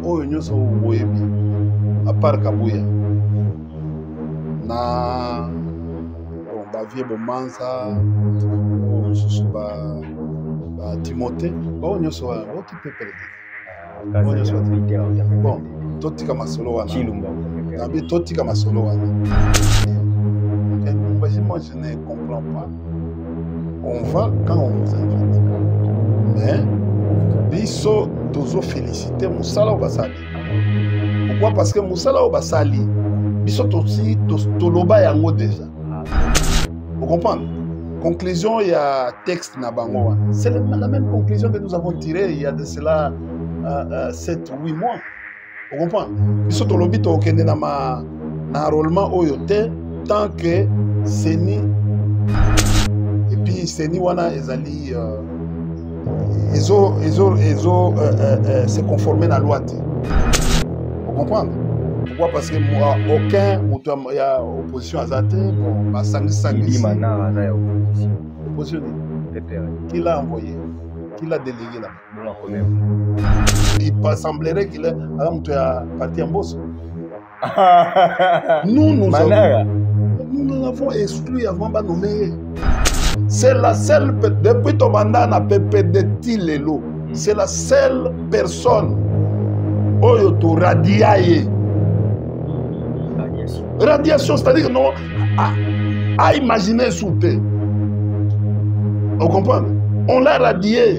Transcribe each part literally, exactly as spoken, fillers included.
oyo nyonso oyebi à part Kabuya na bon bavie bomanza mosusu ba ba Timothée oyo nyonso okipe perdre oyo nyonso bon totika masolo wana nabi totika masolo wana moi je ne comprends pas. On va quand on nous invite. Mais biso dozo féliciter Moussala Obasali. Pourquoi? Parce que Moussala Obasali biso tosi toloba yango déjà. Vous comprenez? Conclusion, il y a texte na bango. C'est la même conclusion que nous avons tirée il y a de cela sept ou huit mois. Vous comprenez? Biso tolobi to okende na ma na enrôlement oyote tant que Seni et puis Seni wana ezali ezo ezo ezo se conformer à la loi. Vous comprenez? Pourquoi? Parce que moi aucun il y a opposition à Zate bon ba sangi sangi mana na opposition. Opposition qui l'a envoyé, qui l'a délégué là. Il semblerait qu'il est à parti en boss. Nous nous avons nous l'avons exclu avant de nommer. C'est la seule, depuis ton mandat na P P D Tilelo, c'est la seule personne qui a radié. Radiation. Radiation, c'est-à-dire non, à, à imaginer sous terre. Vous comprenez? On l'a radié.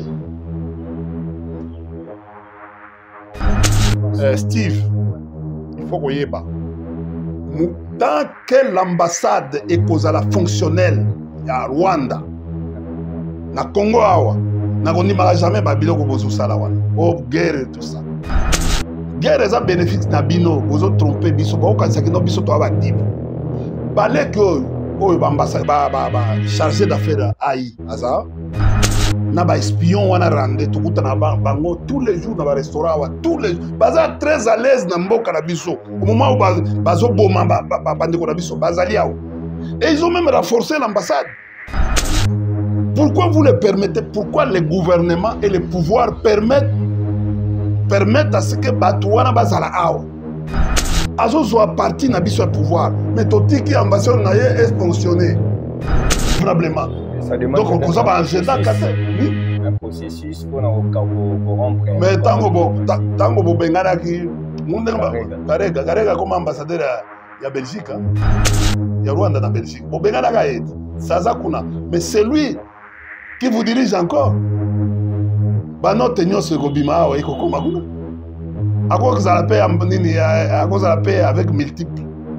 Euh, Steve, il faut qu'on y ait pas. Tant que l'ambassade est la fonctionnelle à Rwanda, na Congo awa, na kondima jamais babilo ko bozo sala wana. Oh guerre et tout ça. Guerre est un bénéfice na bino, bozo tromper biso, ba okanisa kino biso to aba dibo. Balé que oh ba ambassade ba ba ba chargé d'affaires ai aza. Na ba espion wana rande tukuta na bango tous les jours dans le restaurant wa tous les baza très à l'aise na mboka na biso au moment où bazo boma ba bande ko na biso bazali awo et ils ont même renforcé l'ambassade. Pourquoi vous le permettez? Pourquoi les gouvernements et les pouvoirs permettent permettent à ce que batouana bazala awo azo soit parti na biso pouvoir mais totiki ambassade na ye est fonctionné probablement. Donc on cause pas agenda un processus pour rompre. Mais tango bo tango bo bengana ki munde garega garega comme ambassadeur ya Belgique ya Rwanda na Belgique bo bengana ka et saza kuna mais c'est lui qui vous dirige encore. Ba no tenyo se gobima wa iko koma kuna à cause de la paix nini à cause de la paix avec multiples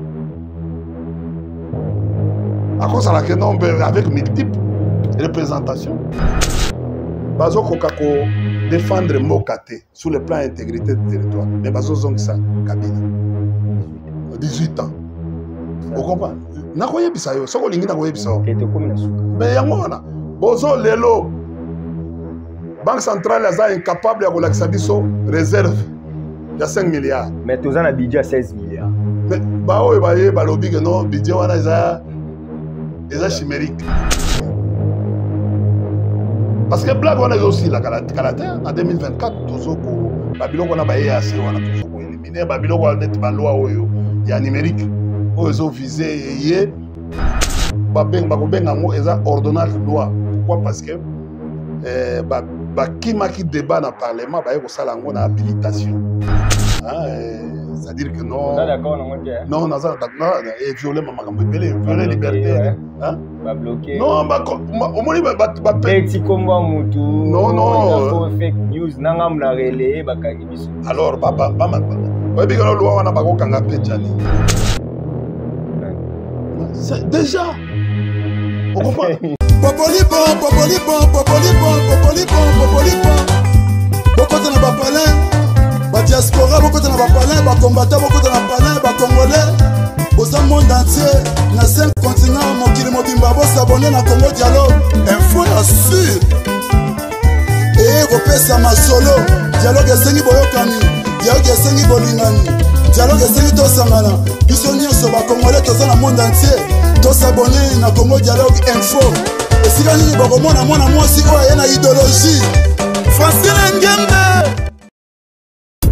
à cause de la kenon avec multiples représentation. Bazo kokako défendre Mokate sur le plan intégrité du territoire. Mais bazo zong ça Kabila. dix-huit ans. Vous comprenez? Nakoye bisayo, soko lingi nakoye bisayo. Mais yango wana bozo lelo Banque centrale est incapable de la biso réserve de cinq milliards. Mais tous en a budget seize milliards. Mais bah oui bah oui bah lobby que non budget wana est est chimérique. Parce que blague on est aussi la caractère en deux mille vingt-quatre toujours pour Babylone on a baillé assez on a toujours pour éliminer Babylone on est ma loi oyo il y a numérique ils ont visé hier babeng bakobenga ngo eza ordonnance loi. Pourquoi? Parce que euh ba ba kima qui débat dans le parlement ba yeko sala ngo na habilitation. Hein, c'est-à-dire que non. D'accord, non, non, non, non, et violer ma maman, violer la liberté, hein? Pas bloquer. Non, bah, au moins, bah, bah, petit combat mutu. Non, non. Fake news, nangam na relais, bah, kangibiso. Alors, bah, bah, bah, bah, ouais, bien que la loi, on a pas qu'au kanga pechani. C'est déjà. On comprend. Popoli bon, popoli bon, popoli bon, popoli bon, popoli bon. Beaucoup de nos palais. La diaspora, beaucoup de nos palais, les combattants, beaucoup de nos palais, les Congolais, au monde entier, dans cinq continents, mon kili mobimba, vous s'abonnez à Congo Dialogue, info la sûr. Et vous faites ça ma solo, dialogue est sengi boyokani, dialogue est sengi bolingani, dialogue est sengi tosangana, ils sont venus sur les Congolais, tous dans le monde entier, tous s'abonner à Congo Dialogue info. Et si vous avez dit, vous avez dit, moi aussi, il y a une idéologie. Francine Ngembe.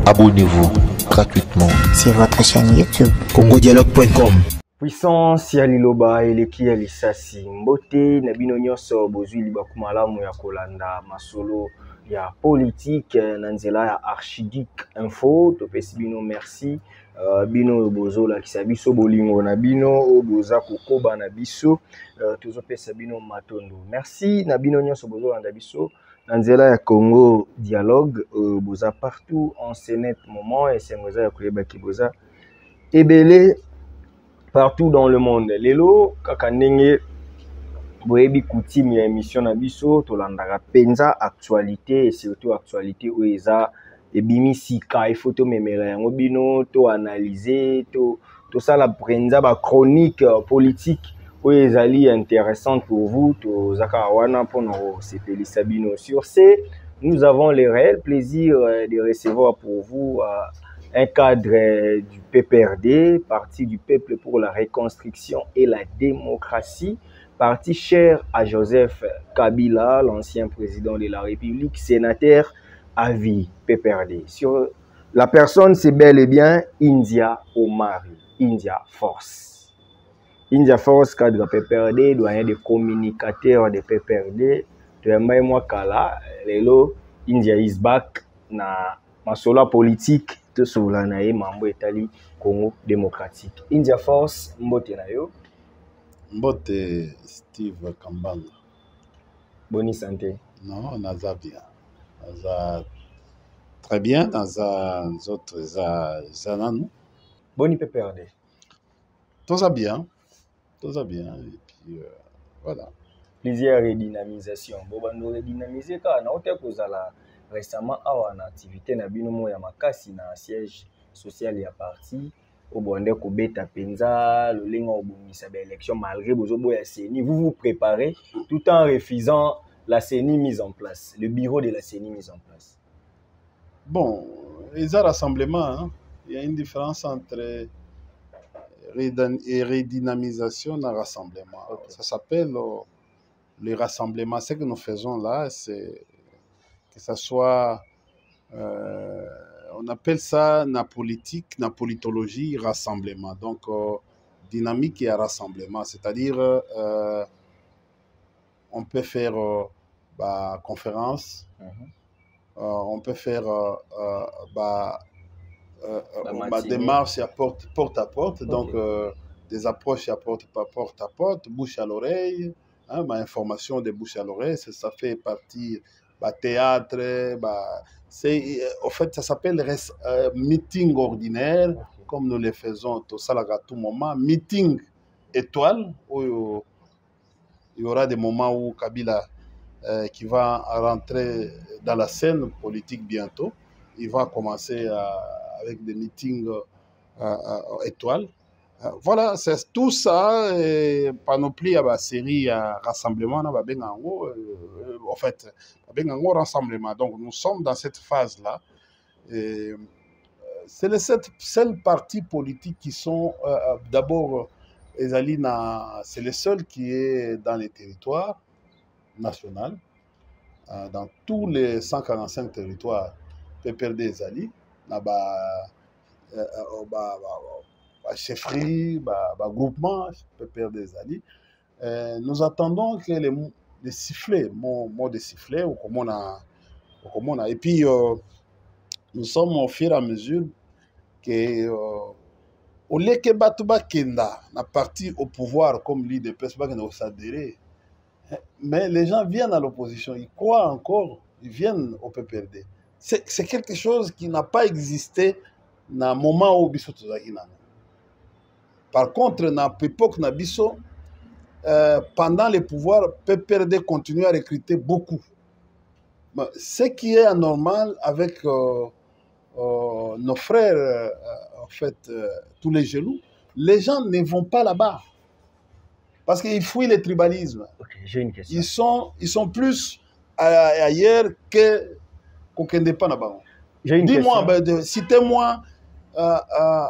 Abonnez-vous gratuitement sur votre chaîne YouTube congodialogue point com. Puissance ya liloba eleki ya lisasi mbote na bino nyonso bozwi libaku malamu ya kolanda masolo ya politique na nzela ya Archigeek Info. Topesi bino merci uh, bino bozola kisa biso bolingo na bino boza kokoba na biso uh, tozopesa bino matondo. Merci na bino nyonso bozolanda biso na nzela ya Congo Dialogue uh, boza partout en ce net moment et c'est ngoza ya koyeba ki boza ebele partout dans le monde. Lelo kaka ndenge boyebi coutume ya émission na biso tolandaka penza actualité et surtout actualité oyo eza ebimi sika il faut to memela yango bino to analyser to to sala penza ba chronique politique oyo ezali intéressante pour vous to zaka wana pono sepelisa bino. Sur ce, nous avons le réel plaisir de recevoir pour vous uh, un cadre du P P R D, Parti du Peuple pour la Reconstruction et la Démocratie, parti cher à Joseph Kabila, l'ancien président de la République, sénateur à vie, P P R D. Sur la personne, c'est bel et bien India Omari, India Force. India Force, cadre P P R D, doyen des communicateurs de P P R D, de moi Kala, lelo India is back na masola politique. Tout cela nae mambo etali Congo démocratique. India Force mbote na yo. Mbote Steve Kambanga. Boni santé. Non, naza bien. Naza très bien. Naza autres za zananu. Boni P P R D. Tout ça bien. Tout ça bien. Et puis euh, voilà. Plaisir redynamisation. Bobando redynamiser ka na ote kozala récemment awa na activité na bino mo ya makasi na siège social ya parti au bonde ko beta penza le lenga obungisa ba élection malgré bozo boya CENI. Vous vous préparez tout en refusant la CENI mise en place, le bureau de la CENI mise en place. Bon, les rassemblements, hein, il y a une différence entre redynamisation et rassemblement. Okay. Ça s'appelle euh, le rassemblement. Ce que nous faisons là, c'est que ça soit, euh, on appelle ça na politique, na politologie, rassemblement. Donc, euh, dynamique et rassemblement. C'est-à-dire, euh, on peut faire euh, bah, conférence, mm-hmm. euh, on peut faire euh, euh, bah, euh, bah, démarche à porte, porte à porte, okay. Donc euh, des approches à porte, porte à porte, bouche à l'oreille, hein, bah, information de bouche à l'oreille, ça, ça fait partie. Bah, théâtre, bah, c'est, en fait, ça s'appelle euh, meeting ordinaire, okay. Comme nous le faisons tout ça à tout moment. Meeting étoile, où il y aura des moments où Kabila, euh, qui va rentrer dans la scène politique bientôt, il va commencer euh, avec des meetings euh, euh, étoiles. Euh, voilà, c'est tout ça, et panoplie à la série à rassemblement, euh, en fait, un rassemblement. Donc nous sommes dans cette phase-là. C'est les sept seuls partis politiques qui sont euh, d'abord, c'est le seul qui est dans les territoires nationaux, euh, dans tous les cent quarante-cinq territoires P P R D Ezali, chefferie, groupement P P R D Ezali. Nous attendons que les de siffler, mon mot de siffler, ou comme on a, ou comme on a. Et puis, euh, nous sommes au fur et à mesure que, euh, au lieu que Batouba Kenda n'a parti au pouvoir comme l'I D P, c'est pas qu'il n'a pas s'adhérer. Mais les gens viennent à l'opposition, ils croient encore, ils viennent au P P R D. C'est quelque chose qui n'a pas existé dans le moment où Bisso Tozakina. Par contre, dans l'époque où Bisso, Euh, pendant les pouvoirs, P P R D continue à recruter beaucoup. Mais ce qui est anormal avec euh, euh, nos frères, euh, en fait, euh, tous les jaloux, les gens ne vont pas là-bas. Parce qu'ils fuient le tribalisme. Okay, j'ai une question. Ils sont, ils sont plus ailleurs que qu'au Kendepa là-bas. Dis-moi, ben, citez-moi euh, euh,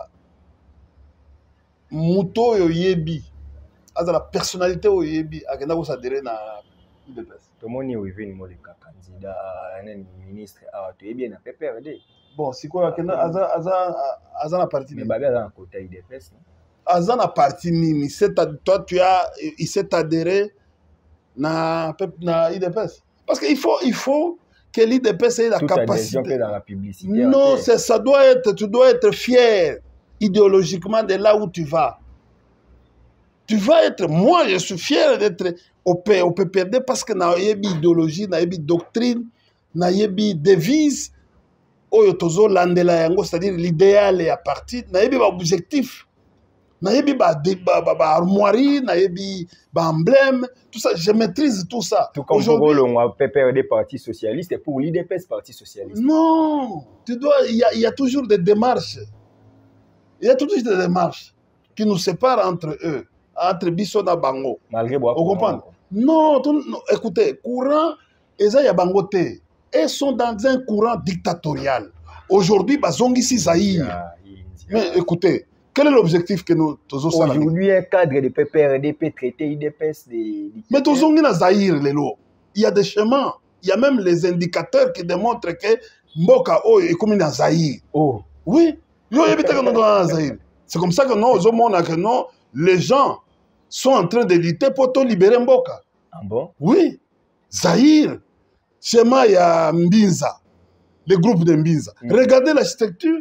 Muto Yoyebi. À la personnalité où il y a des adhérés à l'U D P S. Tout le monde est venu le candidat, un ministre, à P P R D. Bon, c'est quoi Aza Aza na parti. Mais Babé a un côté I D P S. Aza na parti nini. Toi, tu as, il s'est adhéré na na I D P S. Parce qu'il faut, il faut que l'I D P S ait la toute capacité. Dans la publicité. Non, c'est, ça doit être, tu dois être fier idéologiquement de là où tu vas. Tu vas être, moi je suis fier d'être au P P R D parce que na yebi idéologie, na yebi doctrine, na yebi devise, oyo tozo landela yango, c'est-à-dire l'idéal est à partir, na yebi ba objectif, na yebi ba ba armoirie, na yebi ba emblème, tout ça, je maîtrise tout ça. Tout comme pour le P P R D Parti Socialiste et pour l'I D P S Parti Socialiste. Non, tu dois, il y a, il y a toujours des démarches. Il y a toujours des démarches qui nous séparent entre eux, entre Bisso et Bango. Malgré moi. Vous comprenez? Non, tout, non, écoutez, courant, ils ont Bangoté. Ils sont dans un courant dictatorial. Aujourd'hui, Bazongi si Zahir. Mais écoutez, quel est l'objectif que nous tous aujourd'hui, un cadre de P P R D peut traiter I D P S des. Mais Tozongi na Zahir, Lelo. Il y a des chemins. Il y a même les indicateurs qui démontrent que Mboka O est comme dans Zahir. Oh. Oui. C'est comme ça que non, que non, les gens sont en train de lutter pour te libérer Mboka. Ah bon? Oui. Zahir, schéma, il y a Mbinza, le groupe de Mbinza. Mm. Regardez l'architecture.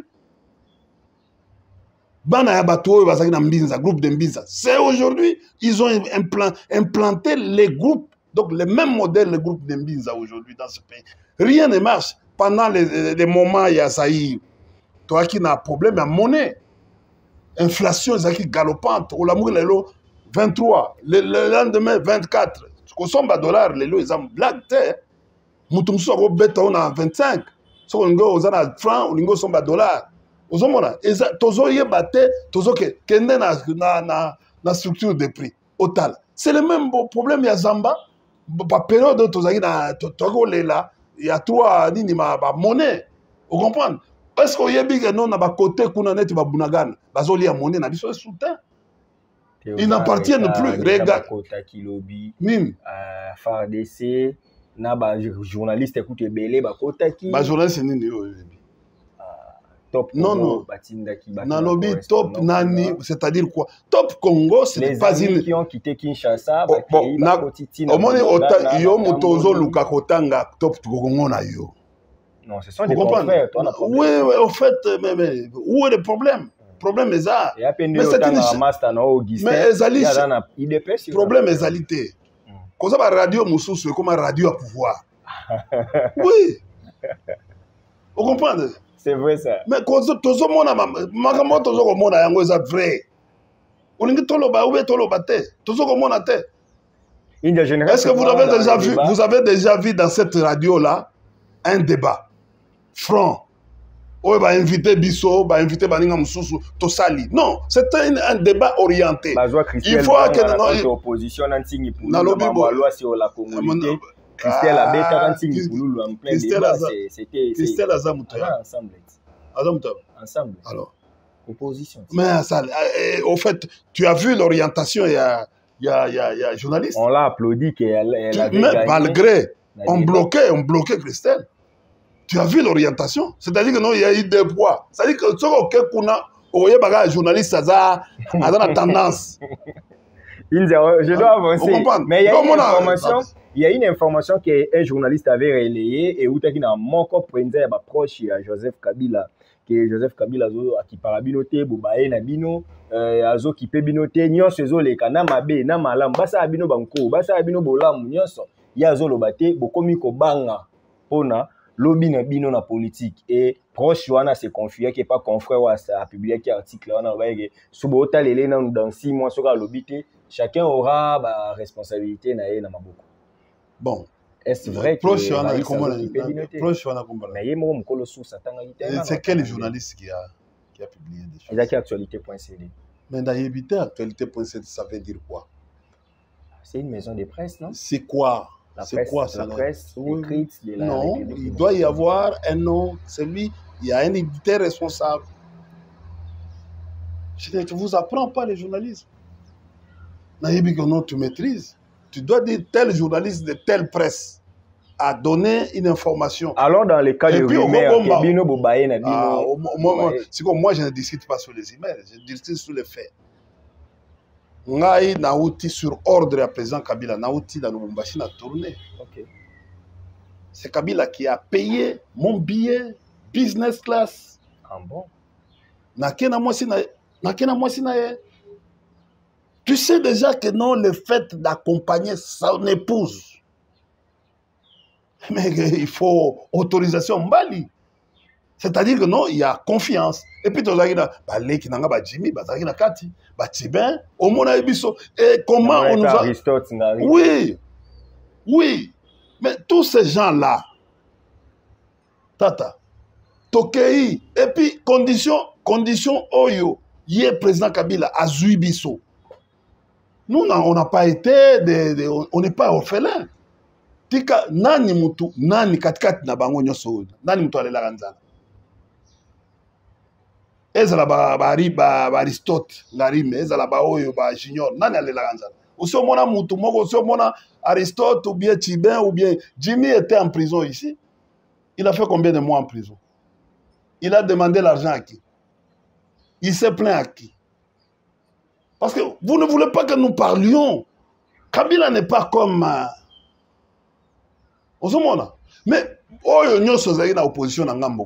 Bana Yabato, Mbinza, groupe de Mbinza. C'est aujourd'hui, ils ont implant, implanté les groupes, donc les mêmes modèles, les groupes de Mbinza aujourd'hui dans ce pays. Rien ne marche. Pendant les, les moments, il y a Zahir. Toi qui as un problème à monnaie, inflation galopante, au l'amour les lots vingt-trois, le, le lendemain vingt-quatre, tu consommes à dollars, les lots ils ont blague, Moutoumsou a bête on a vingt-cinq, si on a un franc, on a somme à dollars. Aux hommes, tozo y batté, tozo que kende na na na structure de prix, total. C'est le même problème, il y a Zamba, par période de tozo na togo là, il y a trois nini ma monnaie, vous comprenez? Est-ce qu'il y a des gens qui ont côté qui ont été Bunagan, ils ont monnaie, ils sont soutien. Ils n'appartiennent plus. Regarde. Mim. F A R D C, les journalistes écoutent Belé, les journalistes sont nini. Top non, non. Nalobi Top Nani, c'est-à-dire quoi? Top Congo, ce n'est pas une. Qui ont quitté Kinshasa, bon, na, au moins, il y a Mutozo Luka Kotanga, Top Congo na yo. Non, ce sont des confrères. Oui, oui, en fait, mais, mais où est le problème? Le problème est ça. Mais c'est une mais le problème est alité. Quand ça va radio Moussou, c'est comme un radio à pouvoir. Oui. Vous comprenez? C'est vrai ça. Mais quand tout le monde a ma tout le monde a c'est vrai. On dit tout le monde a oublié tout le monde tout le monde a tête. Est-ce que vous avez déjà vu, vous avez déjà vu dans cette radio là un débat franc? On va inviter Bisso, va inviter Baninga Moussou, Tosali. Non, c'est un, un débat orienté. Il faut que nous opposition dans la loi sur la communauté. Christelle a béta en plein débat. C'était Christelle Azamouta. Ensemble. Ensemble. Alors. Opposition. Mais ça, au fait, tu as vu l'orientation, il y a, il y a, il y a, il y a journaliste. On l'a applaudi qu'elle elle avait mais gagné. Malgré, on bloquait, on bloquait Christelle. Tu as vu l'orientation? C'est-à-dire que non, il y a eu des poids. C'est-à-dire que ce qu'on a, on y a un journaliste, ça a la tendance. Je dois avancer. Mais il y a une information, il y a une information qu'un journaliste avait relayée et où il y a un manque de proche à Joseph Kabila. Que Joseph Kabila qui parabinoté, Boubaye Nabino, Azo qui peut binoter, Nyonso Zole, Kanamabe, Namalam, Bassa Abino Banko, Bassa Abino Bolam, Nyonso, Yazolo Bate, Bokomiko Banga, Pona. Lobby na bino na politique et proche wana se confie qui est pas confrère wa ça publié qui article wana ba ke subota lele na dans six mois soka lobby te chacun aura ba responsabilité na ye na maboko. Bon, est-ce vrai que proche wana comment proche wana comment mais yé mo mukolo sous satanga ité c'est quel journaliste qui a qui a publié des choses? Il a qui actualité point c d. Mais dans Yébité actualité point c d ça veut dire quoi? C'est une maison de presse, non? C'est quoi? C'est quoi ça? La presse écrite de la Non, il doit y avoir un nom, celui, il y a un éditeur responsable. Je ne vous apprends pas le journalisme. Non, tu maîtrises. Tu dois dire tel journaliste de telle presse à donner une information. Alors, dans les cas Et de puis, rumeurs, au moment- Bino Bobaye na Bino. Ah, au- au- moi, moi, Bobaye. c'est comme moi, je ne discute pas sur les emails, je discute sur les faits. Ngai nauti sur ordre à président Kabila, nauti dans Lubumbashi na tourné. Ok. C'est Kabila qui a payé mon billet business class. Ah bon? Nakena mwasi na nakena mwasi na ye. Tu sais déjà que non, le fait d'accompagner son épouse, mais il faut autorisation mbali. C'est-à-dire que non, il y a confiance. Et puis, tu as dit, bah, les qui n'ont pas Jimmy, bah, tu as Kati, bah, Tibin, au monde a biso. Et comment on nous a... Aristote, Oui, oui. Mais tous ces gens-là, Tata, Tokei, et puis, condition, condition, Oyo, y est président Kabila, à Biso. Nous, on n'a pas été, de, de, on n'est pas orphelins. Tika, nani mutu, nani katikati na bango nyoso, nani mutu alela kanzana. Ezala ba ba ba ba Aristote, Larime, ezala ba Oyo, ba Junior, nani alela kanzana. Aussi au mona mutu, moko aussi au mona Aristote ou bien Tibin ou bien Jimmy était en prison ici. Il a fait combien de mois en prison? Il a demandé l'argent à qui? Il s'est plaint à qui? Parce que vous ne voulez pas que nous parlions. Kabila n'est pas comme... Euh, mais Oyo Nyoso Zagi na opposition na ngambo.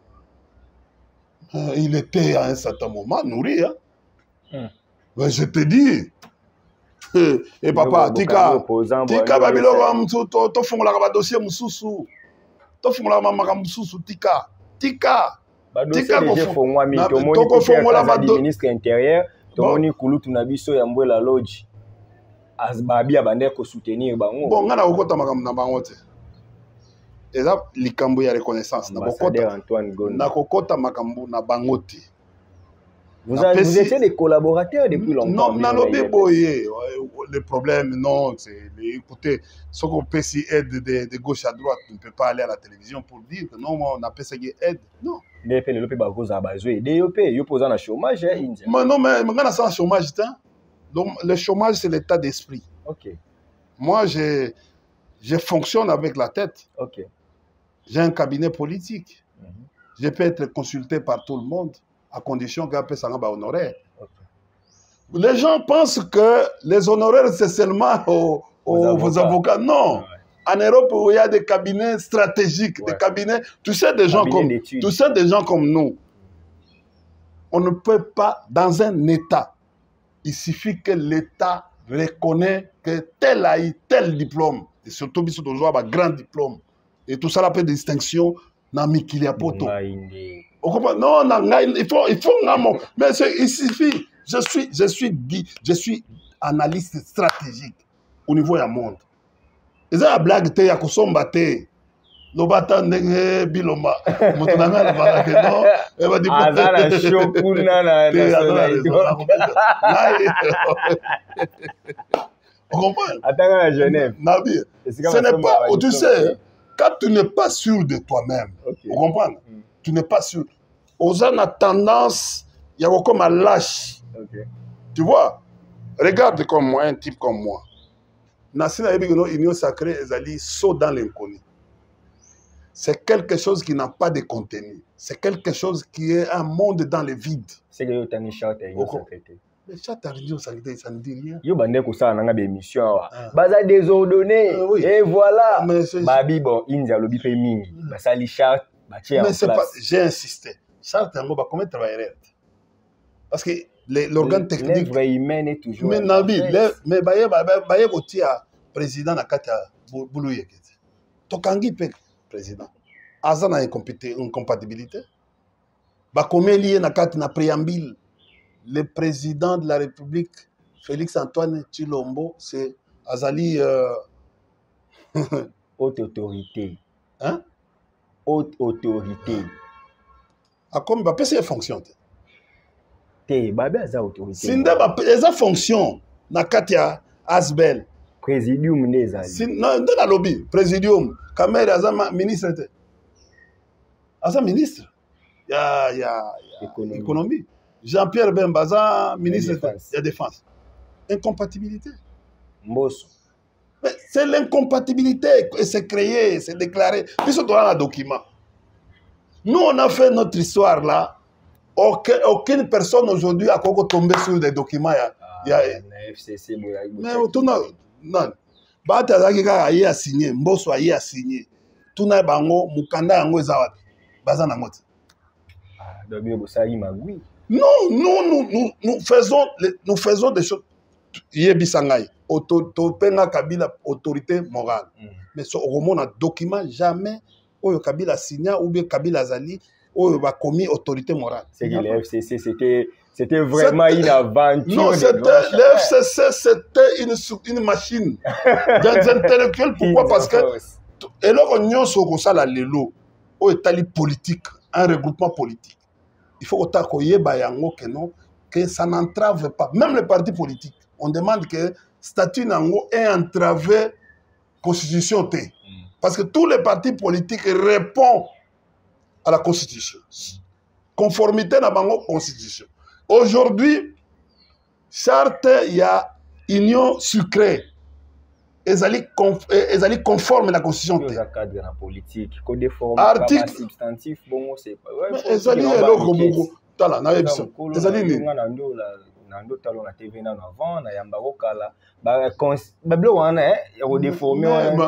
Euh, il était à un certain moment nourri. Hein? Mm. Mais je te dis. Et, et papa, tika, tika babilo wa mtu to to fungola ka dossier mususu. To fungola ma maka mususu tika. Tika. Tika ko fongwa mi to moni ko fongola ba ministre intérieur, to moni kulutu na biso ya Mbwela Lodge. Asbabi abande ko soutenir bango. Bon ngana okota makambo na bango te. Et là, likambo ya reconnaissance. Na kokota makambo na bangoti. Vous, vous étiez des collaborateurs depuis longtemps. Non, non, le problème, non, c'est, écoutez, ce qu'on peut si aide de, de gauche à droite, on ne peut pas aller à la télévision pour dire que non, on a pas ça qui aide, non. Mais le pays va cause à baser, des op, ils posent un chômage, hein, mais non, mais on a un chômage, donc le chômage c'est l'état d'esprit. Ok. Moi, je, je fonctionne avec la tête. Ok. J'ai un cabinet politique. Mm-hmm. Je peux être consulté par tout le monde à condition qu'un peu ça va honoraire. Okay. Les gens pensent que les honoraires, c'est seulement aux, aux, aux avocats. avocats. Non. Ouais. En Europe, où il y a des cabinets stratégiques, ouais. des cabinets, tu sais, des gens, comme, tu sais, des gens comme nous. On ne peut pas, dans un État, il suffit que l'État reconnaît que tel a eu tel diplôme, et surtout, il y a un grand diplôme. Et tout ça, la paix de distinction, n'a mis qu'il y a pas tout. Non, non, il faut, il faut, mais il suffit. Je suis, je suis, je suis analyste stratégique au niveau du monde. Et ça, la blague, il y a que son bâté. Le bâton de Biloma. Non, elle va dire. Ah, ça, la chopuna, la on comprend? Attends, à Genève. Nabi, ce n'est pas, tu sais, quand tu n'es pas sûr de toi-même, okay. Vous comprenez? Mm. Tu n'es pas sûr. Aux gens ont tendance, il y a comme un lâche. Okay. Tu vois? Regarde comme moi, un type comme moi. Nassina Ebigno, Union Sacrée, Ezali, saut dans l'inconnu. C'est quelque chose qui n'a pas de contenu. C'est quelque chose qui est un monde dans le vide. C'est que tu as une charte à Union Sacrée. Les chats à l'Union Sacrée, ça ne dit rien. Yo bande ko ça nanga émission wa. Baza désordonné. Euh, oui. Et voilà. Babi bon India lobi fait mingi. Ba sali charte, ba tie en place. Mais c'est pas, j'ai insisté. Charte ngo ba comment travailler. Parce que l'organe technique l'œuvre humaine est toujours. Mais Nabi, mais baye baye ko tia président na kata boulou yekete. Tokangi pe président. Azana incompatibilité. Ba komeli na kata na préambule. Le président de la République, Félix-Antoine Tshilombo, c'est Azali... Euh... Haute autorité. Hein? Haute autorité. Ah, comme il y a fonction. Té, babé a autorité. C'est une fonction. Nakatia Asbel. Présidium des alliés. Non, dans la lobby. Présidium. Kamer Azama, ministre. Azama, ministre. Il y a, y a, y a économie. économie. Jean-Pierre Bembaza, ministre de la Défense. Incompatibilité. Mbosso. Mais C'est l'incompatibilité et c'est créé, c'est déclaré. Puis surtout dans le document. Nous, on a fait notre histoire là. Aucune, aucune personne aujourd'hui a tombé sur des documents. Il y a, Ah, il y a, na F C C, mais tout non. Non. Bata a ya signé, Mbosso a ya signé. Tout na bango, mukanda yango ezawat. Bazana ngoti. Ah, donc bien ça il m'a oui. Non, nous, nous, nous, nous, faisons, nous faisons des choses. Yebi Sangai, Topenga Kabila, autorité morale. Mm. Mais ce roman a document jamais où Kabila signa ou bien Kabila Zali où il a commis autorité morale. C'est que le F C C, c'était, c'était vraiment une aventure. Non, c'était, le F C C, c'était une, une machine d'intellectuels. Pourquoi? Parce que, et là, on y a sur ça, la lelo, où est ali politique, un regroupement politique. Il faut que non, que ça n'entrave pas. Même les partis politiques, on demande que le statut nango est entravé la Constitution. Mm. Parce que tous les partis politiques répondent à la Constitution. Conformité à la Constitution. Aujourd'hui, charte, il y a union sucrée. Ils allaient conforme à la Constitution. Il y a cadre dans la politique. Code de forme, article substantif, bon, c'est pas. Mais ils allaient là comme tala na yebisa. Ils allaient ni. Nando talon na T V na avant na yamba okala ba ba blo wana eh au déformé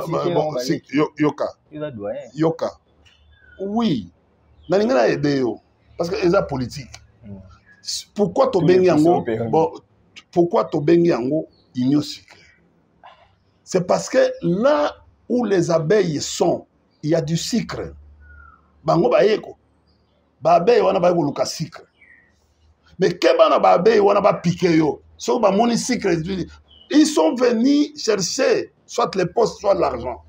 yoka. Yoka. Oui. Na ningana aider yo parce que ils a politique. Pourquoi to bengi yango bon pourquoi to bengi yango union sucrée? C'est parce que là où les abeilles sont, il y a du sucre. Bango bayeko. Ba abeille wana ba ko sucre. Mais kebana ba abeille wana ba piqué yo. So ba moni sucre, ils sont venus chercher soit les postes soit l'argent.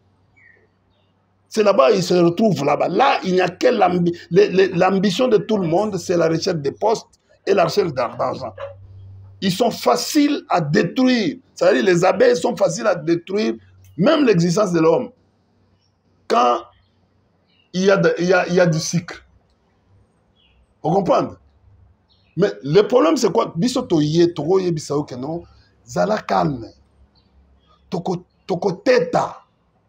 C'est là-bas ils se retrouvent là-bas. Là, il n'y a que l'ambition de tout le monde, c'est la recherche des postes et la recherche d'argent. Ils sont faciles à détruire. C'est-à-dire les abeilles sont faciles à détruire, même l'existence de l'homme. Quand il y a, de, il y a, il y a du sucre. Vous comprenez? Mais le problème, c'est quoi? Bisoto yé, toro yé bisao que non, zala calme. Toko, toko teta.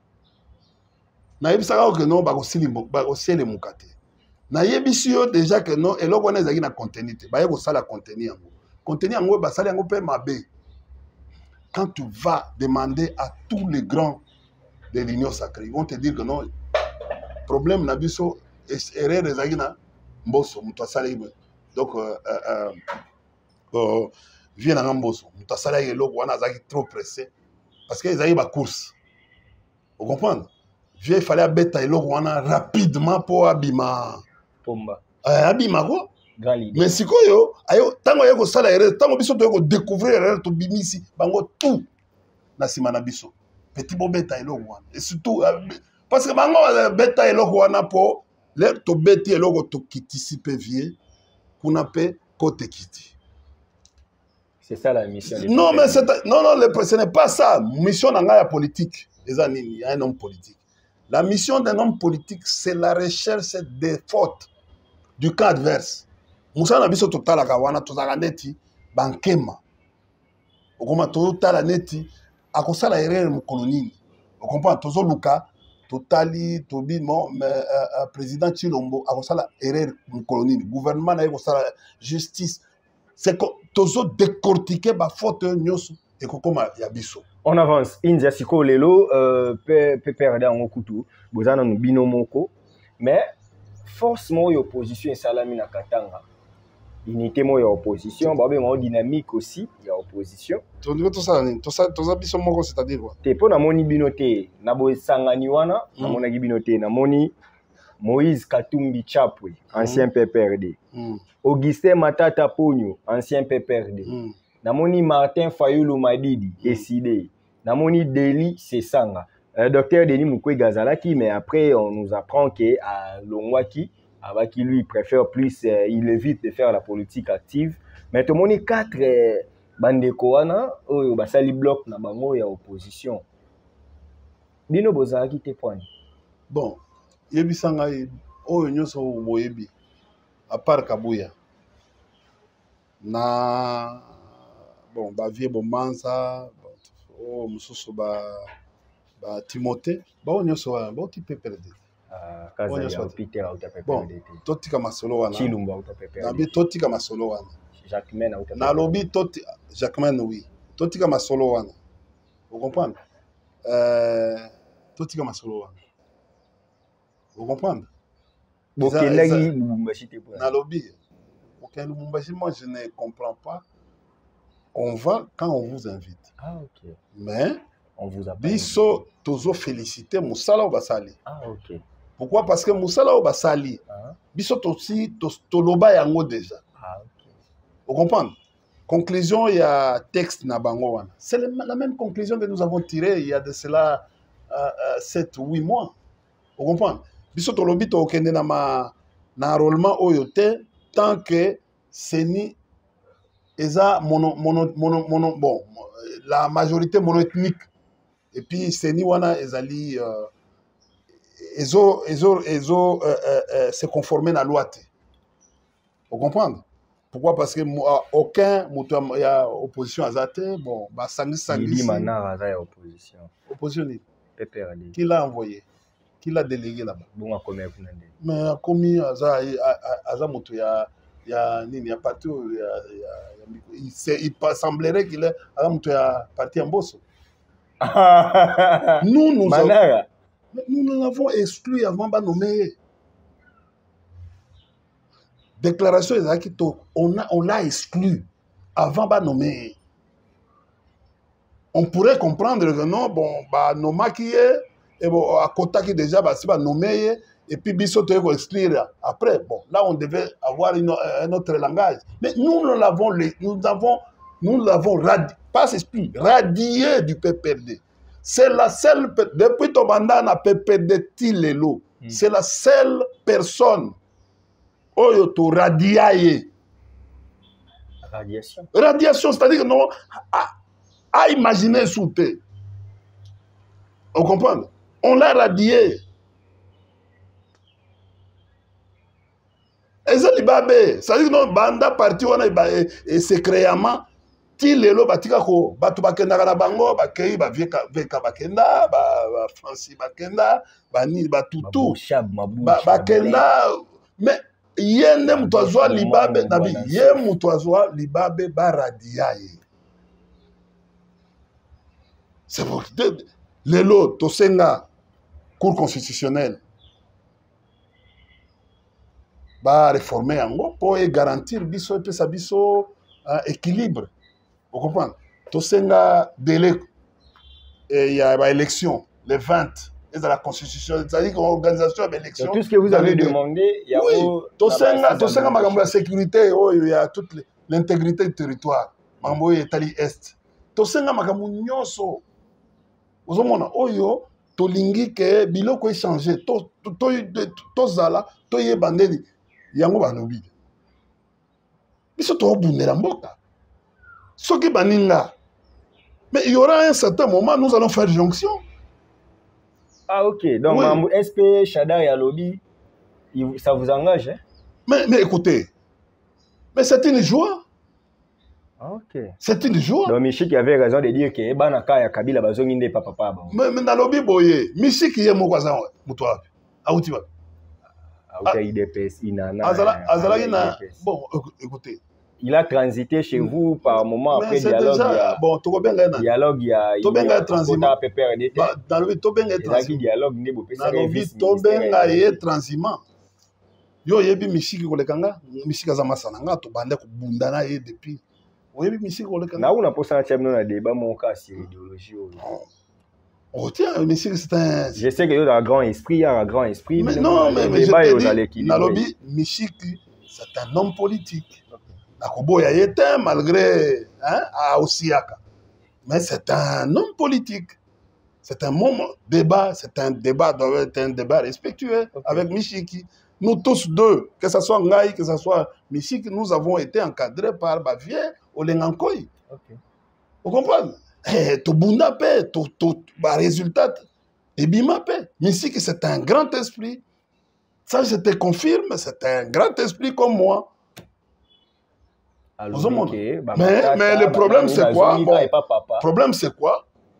Na yé bisao que non, bako sili mukate. Na yé bisio déjà que non, et là, on est na contenu. Ba yé ko sala contenu yango. Contenu yango, ba sali yango pe mabe. Quand tu vas demander à tous les grands de l'Union sacrée, ils vont te dire que non, problème na biso, erreur des agina, mboso, muto sali. Donc, euh, euh, euh, viens dans Mbosso. Muto sali yelo, wana zaki trop pressé. Parce qu'ils avaient ma course. Vous comprenez? Il fallait abeta yelo, wana rapidement pour abima. Pomba. Abima quoi? Mais si quoi yo, ayo, tango yeko sala erreur, tango biso to yeko découvrir erreur to bimisi, bango tout na simana biso. Petit bo beta yelo wana. Et surtout parce que bango beta yelo wana po le to beti yelo to kitisi pe vie, kuna pe kote kiti. C'est ça la mission. Non mais c'est non non le, ce n'est pas ça. Mission nanga ya politique. Les amis, il y a un homme politique. La mission d'un homme politique, c'est la recherche des fautes du camp adverse. Moussa na biso totala kawana tozaka neti bankema. Okoma totala neti akosala erreur mu kolonini. On comprend tozo luka totali tobi mo euh, président Chilombo akosala erreur mu kolonini. Gouvernement na ekosala justice. C'est que tozo décortiquer ba faute nyoso et kokoma ya biso. On avance. India siko lelo euh pe pe perdre en okutu. Bozana no binomoko. Mais forcément l'opposition est salami na katanga. Unité mo ya opposition, ba be mo dynamique aussi, il y a opposition. Tu veux tout ça tout ça tout ça biso moko c'est-à-dire quoi? Te po na moni binoté, na bo sangani wana, mm. na mona binoté, na moni Moïse Katumbi Chapwe, ancien mm. P P R D. Mm. Augustin Matata Pogno, ancien P P R D. Mm. Na moni Martin Fayulu Madidi, mm. S I D. Na moni Deli Sesanga. Euh, docteur Denis Mukwege Gazalaki, mais après on nous apprend qu'à Longwaki, avec qui lui préfère plus, euh, il évite de faire la politique active. Mais tout le monde est quatre euh, bandekoana, ou basali bloc na bango ya opposition. Bino bozaki te point. Bon, yebi sangai o nyoso boyebi à part Kabuya. Na bon ba vie bon mansa, oh mususu ba ba Timothée ba onyo so ba oti P P R D ah kaza ya Peter auta P P R D totika masolo wana Chilumba auta P P R D na bi totika masolo wana Jacquemain auta na lobi toti Jacquemain oui totika masolo wana vous comprenez euh totika masolo wana vous comprenez Bokelagi Lubumbashi te pour na lobi aucun Lubumbashi moi je ne comprends pas. On va quand on vous invite. Ah, ok. Mais, on vous a pas biso tozo féliciter Moussala Obasali. Ah, ok. Pourquoi? Parce que Moussala Obasali, ah. Biso aussi toloba yango déjà. Ah, ok. Vous comprenez? Conclusion, il y a texte na bango. C'est la même conclusion que nous avons tirée il y a de cela sept ou huit mois. Vous comprenez? Biso tolobi to okende na ma na enrôlement oyote tant que c'est ni Eza mono, mono, mono, mono, bon, la majorité monoethnique. Et puis, c'est ni wana ezali, euh, ezo, ezo, ezo, euh, euh, se conformer à la loi. Vous comprenez? Pourquoi? Parce que euh, aucun, il y a opposition à Zate, bon, bah, sangi, sangi. Il dit Manara, il y a opposition. Opposition. P P R D. Qui l'a envoyé? Qui l'a délégué là-bas? Bon, à combien? Mais à combien, à Zamoto, il y a. Il y a, il y a parti, il, y a, il, y a, il, il, il semblerait qu'il est parti en bosse. nous, nous, avons, nous, nous l'avons exclu avant de nommer. Déclaration, on l'a on exclu avant de nommer. On pourrait comprendre que non, bon, bah, nommer qui est, et bon, à côté qui déjà, bah, c'est pas nommer. Et puis, Bissot doit exclure après. Bon, là, on devait avoir une, un autre langage. Mais nous, nous l'avons, nous avons, nous l'avons radi, pas esprit, radié du P P R D. C'est la seule, depuis ton mandat, na P P R D Tilelo, mm. c'est la seule personne où il y a radié. Radiation. Radiation, c'est-à-dire que non, à, à imaginer sous thé. On comprend? On l'a radié. Et ça, c'est ça dit que non, banda parti on a secrètement tilelo batika ko batu bakenda na bango bakei ba veka veka bakenda ba Francis bakenda ba ni ba tutu ba bakenda mais yende mutwazwa libabe nabi ye mutwazwa libabe baradiaye. C'est pour lelo tosenga cour constitutionnelle va réformer en pour garantir biso et sa biso uh, équilibre. Vous comprenez? Tout ça délai et il y a une élection le vingt et dans la constitution, c'est-à-dire qu'une organisation d'élection. Tout ce que vous avez demandé, il y a oui, tout ça tout ça la sécurité, oh, il y a toute l'intégrité du territoire. Mambo Italie Est. Tout ça makambo nyonso. Vous avez oyo to lingi ke biloko échanger. To to to zala to yebandeli. Yango banobi biso to bundela mboka soki baninga mais il y aura un certain moment nous allons faire jonction. Ah ok donc oui. S P Chada et Alobi ça vous engage hein? mais mais écoutez mais c'est une joie. Ah, ok c'est une joie. Donc Michiki avait raison de dire que banaka ya Kabila bazongi nde papa papa mais mais Nalobi boye Michiki ye moko za mutwa auti ba Ah, I D P S, Inana, Azala, Azala, Ina, bon, écoutez. Il a transité chez vous par moment mais après dialogue. Déjà, il y a, bon, tu bien gagné. Dialogue, il y a. Tu bien gagné transhumant. P P R D. Dans le tu bien gagné transhumant. Dialogue, n'est pas possible. Tu bien gagné transhumant. Yo yebi Michiki kolekanga, Michiki azama sananga, tu bande ko bundana ye depuis. Yebi Michiki kolekanga. Na una posa na tchemno na débat mon cas sur idéologie. Oh tiens, Michiki c'est un. Je sais que y a un grand esprit, il y a un grand esprit. Mais non, mais mais je te dis, Nalobi Michiki c'est un homme politique. Nakoboya yete malgré hein à Osiaka. Mais c'est un homme politique. C'est un moment débat, c'est un débat, doit être un débat respectueux okay. Avec Michiki. Nous tous deux, que ce soit Ngaï, que ce soit Michiki, nous avons été encadrés par Bavier au Lengankoy. Okay. Vous comprenez? Eh, to bunda pe, to to ba résultat et bima pe. Michiki c'est un grand esprit. Ça je te confirme, c'est un grand esprit comme moi. Alors, okay, bah, mais, tata, mais le problème c'est quoi? Bon, le problème c'est quoi?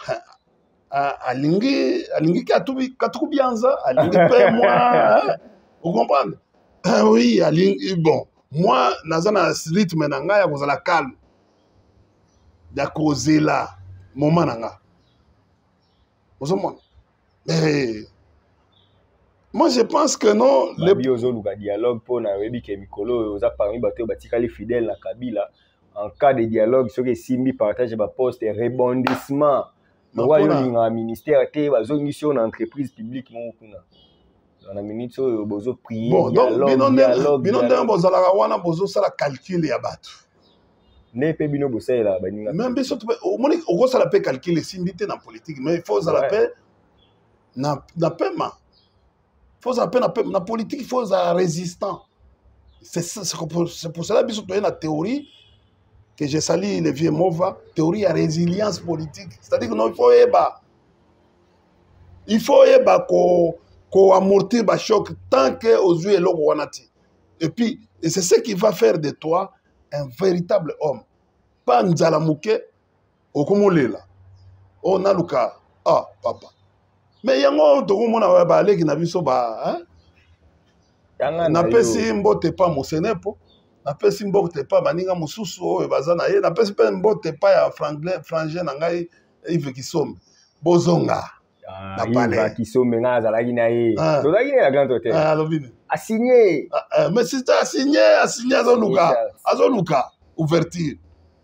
alingi alingi katubi katubianza alingi pe moi vous comprenez oui alingi bon moi naza na rythme na nga ya kozala calme ya kozela moment na nga ozomona mais moi je pense que non le biozo luka dialogue pour na webi ke mikolo oza parmi bato batikali fidèle na Kabila en cas de dialogue ce que simbi partage ba poste rebondissement le royaume na ministère te bazongi sur une entreprise publique mon kuna dans la minute so bozo prier bon donc binon dialogue binon dans bozala wana bozo sala calcul ya bato ne pe bino bosela baninga même biso au moni ogo sala pe calcul simbi te na politique mais il faut sala pe na na paiement faut sala pe na na politique il faut ça résistant c'est c'est pour cela biso to na théorie que j'ai sali le vieux Mova, théorie à résilience politique. C'est-à-dire que non, il faut eba. Il faut eba ko ko amortir ba choc tant que aux yeux l'eau wanati. Et puis, et c'est ce qui va faire de toi un véritable homme. Pas nzalamuke okomolela. Oh naluka. Ah papa. Mais yango to komona wa ba leki na biso ba, hein? Na pesi mbote pa mosenepo. napesi mbote pa baninga mususu oyo baza na ye napesi pe mbote pa ya franglais frangin na ngai Yves Kisombe bozonga na pale Yves Kisombe nga azalaki na ye tozalaki na grand hôtel ah lobine a signé mais si tu as signé a signé azoluka azoluka ouverture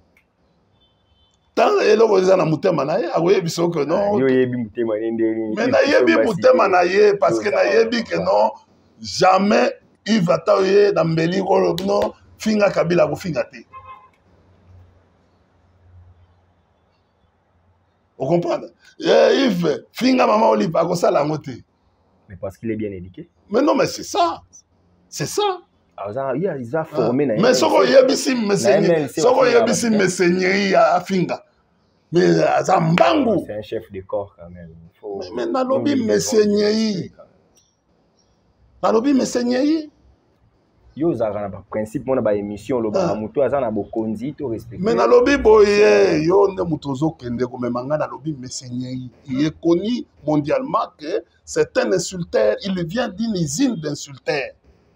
tant eloko eza na mutema na ye akoyebi soki non yo yebi mutema ndeni mais na yebi mutema na ye parce que na yebi que non jamais Yves ataye na mbeli ko non finga Kabila ko finga te. Vous comprenez? Eh, Yves, finga maman Olive a ça la moté. Mais parce qu'il est bien éduqué. Mais non, mais c'est ça. C'est ça. Ah, il a, il a formé. Ah. Mais ce qu'on y a bisi mesenye, ce qu'on y a bisi mesenye à finga. Mais Zambangu. C'est un chef de corps quand même. Faut... Mais, mais na lobby mesenye. Na lobby mesenye. Yo zara na principe mona ba émission lo ba muto azana bo konzi to respecter mais na lobi boye yo ne mutozo kende ko memanga na lobi mesenye il est connu mondialement que c'est un insulteur, il vient d'une usine d'insulteurs.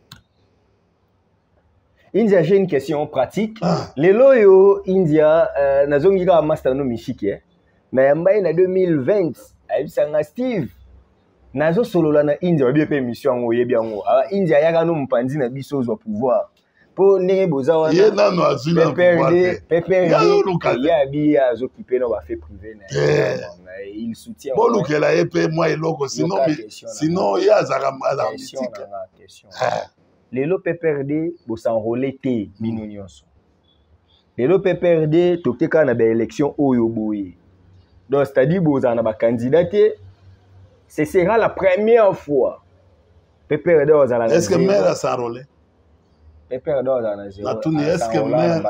India, j'ai une question pratique. Ah. Lelo yo India euh, nazongi ka master no mishiki eh na yamba na deux mille vingt ayibisanga Steve nazo solola na India wa bien mission ngo yebi ngo ala India yaka no mpanzi na biso zo pouvoir po ne boza wana ye na no azuna pouvoir P P R D ya bi azo kipe no ba fait privé na il soutient bon lukela ye pe moi eloko sinon sinon ya azara ala mythique lelo P P R D bo s'enrôler te bino nyonso lelo P P R D tokeka na ba élection oyo boye donc c'est-à-dire boza na ba candidaté. Ce sera la première fois. Pépé Redor à la est-ce que maire a s'enrôlé? Pépé Redor à la zéro. Est-ce que maire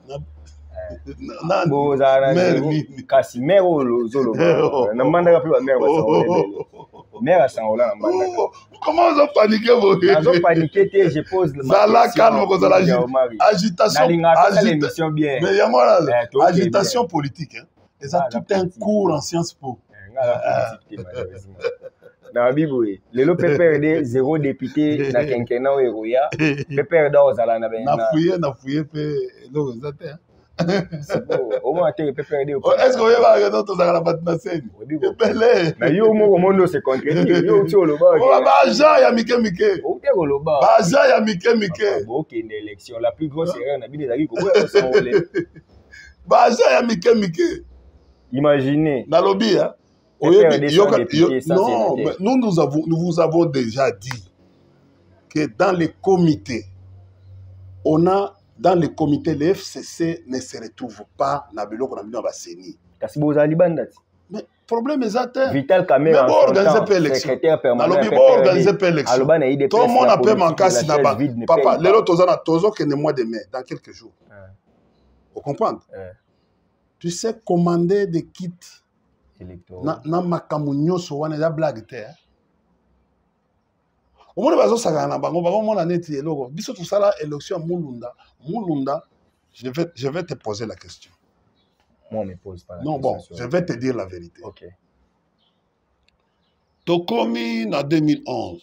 na bozara kasi maire o zolo na mandaka pe ba maire ba s'enrôler. Maire a s'enrôler na mandaka. Comment vous paniquez vous? Vous paniquez te je pose le Zala calme ko zala agitation agitation bien. Mais ya moi agitation politique hein. Et ça tout un cours en Sciences Po. Na biboye lelo P P R D zéro député na quinquennat o eroya P P R D ozala na ben na fouiller na fouiller pe lo zate c'est bon au moins te P P R D est-ce que va que notre ozala na batna scène belé na yo mo ko mondo se contredire yo ti oloba o ba ja ya mike mike o te oloba ba ja ya mike mike bo ke une élection la plus grosse erreur na bide zaki ko ko s'enrôler ba ja ya mike mike imaginez na lobby hein. Yo, yo, yo, non, mais nous, nous, avons, nous vous avons déjà dit que dans les comités, on a, dans les comités, les F C C ne se retrouvent pas dans le qu'on a mis dans la C E N I. Mais le problème est atteint. Vital Kamera, mais bon, organiser pas l'élection. Alors, il faut organiser pas l'élection. Tout le monde a payé mon cas si là-bas. Papa, les autres, on a tous que le mois de mai, dans quelques jours. Vous comprenez? Tu sais commander des kits. Na na makambo nyonso wana ya blague te omona bazo saka na bango bango mona neti eloko biso tout ça là élection mulunda mulunda je vais je vais te poser la question Moi, on me pose pas la Non, question. bon, je vais te dire la vérité. Ok. Tokomi en deux mille onze.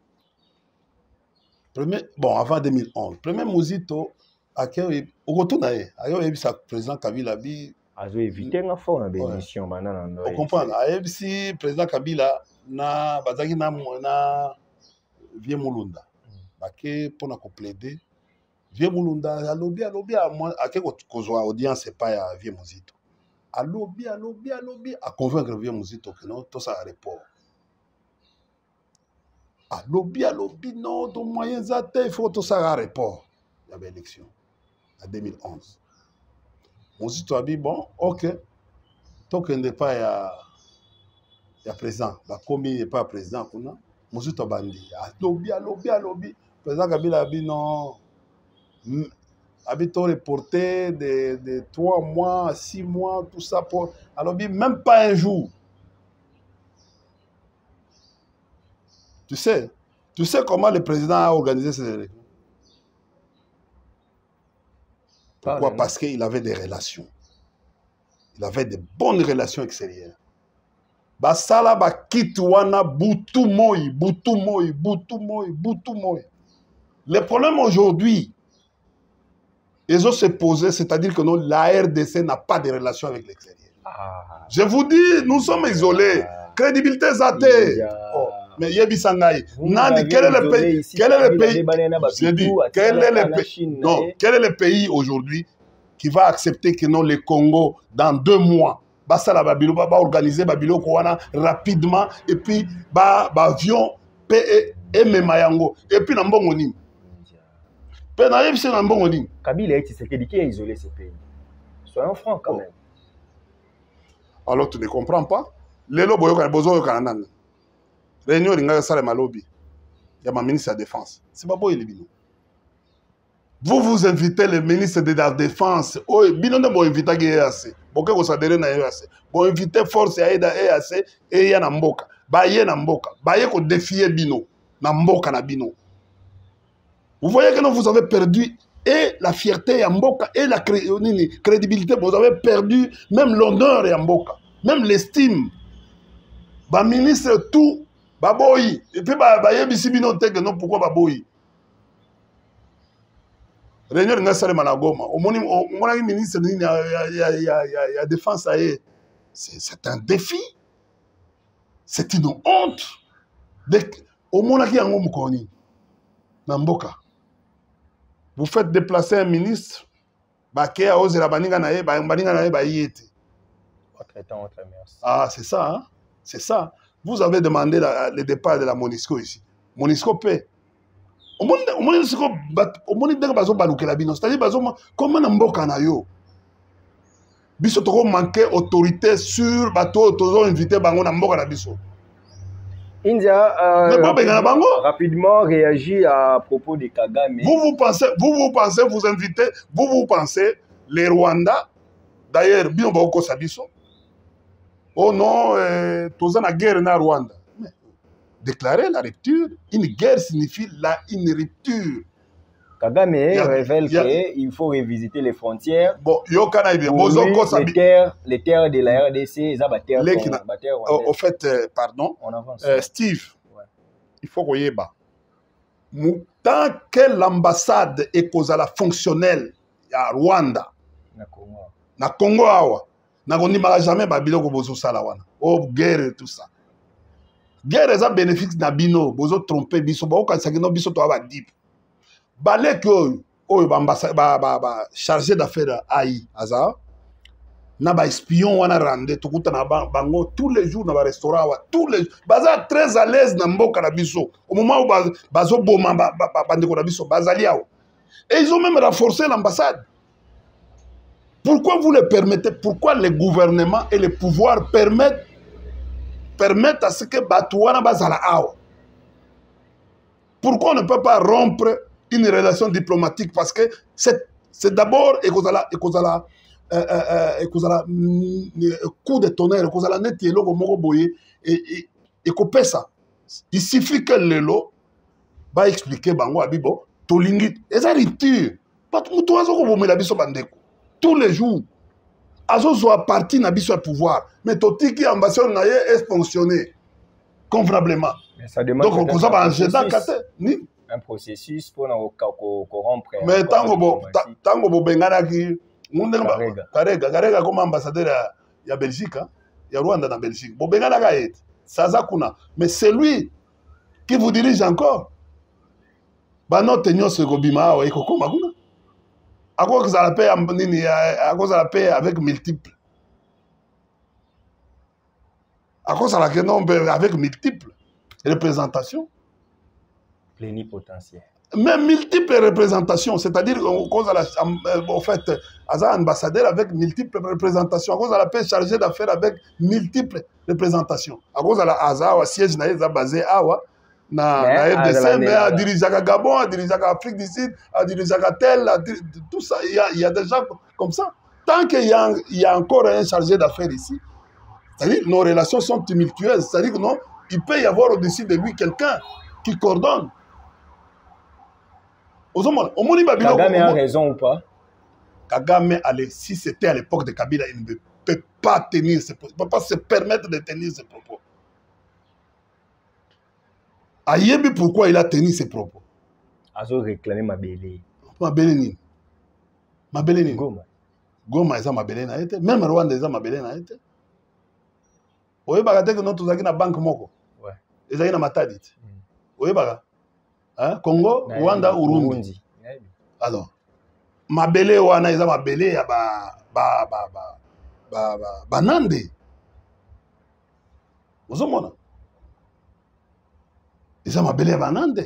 Premier, bon, avant deux mille onze. Premier Mozito, à quel au retour d'ailleurs, ailleurs il sa président Kabila bi. Azo éviter un fort dans l'émission, banana. On comprend. Ailleurs si président Kabila na bazaki na na Vieux Mulunda. Bake pour na plaider. Vieux Mulunda, alobi alobi à moi, à quel kozwa audience c'est pas ya Vieux Mozito. Alobi alobi alobi à convaincre Vieux Mozito que non tout ça report. Ah, lobby à lobby, non, ton moyen zate, il faut tout ça à report. Il y avait élection en deux mille onze. On dit, tu as dit, bon, ok. Tant qu'il n'est pas il y a président, la commune n'est pas président, on dit, tu as dit, ah, lobby, à lobby, à lobby. Président Kabila a dit, non. Habitons reporté de, de trois mois, six mois, tout ça pour. Alors, même pas un jour. Tu sais, tu sais comment le président a organisé ces élections? Pourquoi? Parce qu'il avait des relations. Il avait de bonnes relations extérieures. Basala ba kitwana butu moi, butu moi, butu moi, butu moi. Le problème aujourd'hui, ils ont se posé, c'est-à-dire que non, la R D C n'a pas de relation avec l'extérieur. Ah. Je vous dis, nous sommes isolés. Ah. Crédibilité zatée. Oh. Mais Yebi Sangaï, Nandi, quel est le pays? Ici, quel est le pays? Je dis, quel est le pays? Non, quel est le pays aujourd'hui qui va accepter que non, le Congo, dans deux mois, Bassa la Babilo va organiser Babilo Kouana rapidement, et puis, ba, ba avion, P E, Mayango, et puis, Nambongoni. Puis, Naïf, c'est Nambongoni. Kabila et Tshisekedi qui a isolé ce pays. Soyons francs quand même. Alors, tu ne comprends pas? Lelo Boyoka, Bozo Yokanana. Réunion Ringa Sale Malobi. Il y a ma ministre de la Défense. C'est pas beau, il est bino. Vous vous invitez le ministre de la Défense. Oh, bino ne bon inviter E A C. Boke ko sadere na E A C. Bon inviter force ya eda E A C et ya na mboka. Ba ye na mboka. Ba ye ko défier bino. Na mboka na bino. Vous voyez que non, vous avez perdu et la fierté ya mboka et la crédibilité. Vous avez perdu même l'honneur ya mboka. Même l'estime. Ba ministre tout. Baboyi. Et puis, bah, bah, yebisi bino teke non, pourquoi baboyi? Réunion de Nassare Malagoma. Au moins, le ministre de la Défense, c'est un défi. C'est une honte. Au moins, il y a un homme qui Namboka. Vous faites déplacer un ministre, bah, qui a osé la baninga nae, bah, baninga nae, bah, y était. Ah, c'est ça, hein? C'est ça. Vous avez demandé la, le départ de la Monisco ici. Monisco paie. Au moins, c'est-à-dire comment Namboka na yo? Biso toko manquer autorité sur bateau, tous invité bango Namboka na biso. India euh, rapidement, rapidement réagit à propos de Kagame. Vous vous pensez, vous vous pensez, vous invitez, vous vous pensez les Rwandais. D'ailleurs, bien beaucoup sabiso. Oh non, euh, tous en guerre na Rwanda. Mais, déclarer la rupture, une guerre signifie la, une rupture. Kagame a, révèle qu'il faut revisiter les frontières. Bon, yo kana bien. Pour lui, les terres, les terres de la R D C, ça va terre. Au fait, euh, pardon. On avance. Euh, Steve, ouais. Il faut qu'on y ait bas. Tant que l'ambassade est causala fonctionnelle à Rwanda, na Congo, na Congo awa. N'a jamais babilo ko bozo sala wana. Oh guerre tout ça. Guerre ça bénéfice na bino, bozo tromper biso ba ka sakino biso to aba dip. Balé que oh ba ba ba chargé d'affaires ai aza. Na ba espion wana rande to kuta na bango tous les jours na ba restaurant wa tous les baza très à l'aise na mboka na biso. Au moment où bazo boma ba ba ndeko na biso bazali awo. Et ils ont même renforcé l'ambassade. Pourquoi vous le permettez? Pourquoi les gouvernements et les pouvoirs permettent, permettent à ce que Batouana Bazala Awa? Pourquoi on ne peut pas rompre une relation diplomatique? Parce que c'est d'abord et coup de tonnerre, et couper ça. Il suffit que le lot va expliquer Bango Abibo, Tolingit, et ça rupture. Pas tout le monde qui va bandeko. Tous les jours. azozwa parti na biso ya pouvoir mais totiki ambassade na ye est fonctionné convenablement. Mais ça demande donc on va agenda kate ni un processus pour corrompre. Mais tango bo tango bo benganaki mundenga Karega Karega comme ambassadeur ya, ya Belgique hein, ya Rwanda na Belgique. Bo benganaka et saza kuna mais c'est lui qui vous dirige encore. Ba no tenyo se gobima wa iko koma kuna. À cause de la paix, à cause de la paix avec multiples. À cause de la paix avec multiples représentations. Plénipotentiaire. Même multiples représentations, c'est-à-dire à cause de la, en fait, Aza ambassadeur avec multiples représentations. À cause de la paix chargé d'affaires avec multiples représentations. À cause de la Aza, siège naïza basé Awa. Na, na R D C, mais à diriger à Gabon, à diriger à Afrique du Sud, à diriger à tel, à diriger, tout ça, il y, a, il y a des gens comme ça. Tant qu'il y a, il y a encore un chargé d'affaires ici, c'est-à-dire nos relations sont tumultueuses, c'est-à-dire que non, il peut y avoir au-dessus de lui quelqu'un qui coordonne. Kagame a raison ou pas? Kagame, allez, si c'était à l'époque de Kabila, il ne peut pas tenir ses propos, il ne peut pas se permettre de tenir ses propos. Ayebi pourquoi il a tenu ses propos. Azo réclamé Mabele. Mabele nini? Mabele nini? Goma. Goma eza Mabele na été. Même Rwanda eza Mabele na été. Oye baka te que nous tozaki na banque moko. Ouais. Ezaki na Matadi. Mm. Oye baka. Hein? Congo, na Rwanda, Urundi. Alors, Mabele wana eza Mabele ya ba ba ba ba ba ba banande. Ozomona. Ils ont appelé Banande.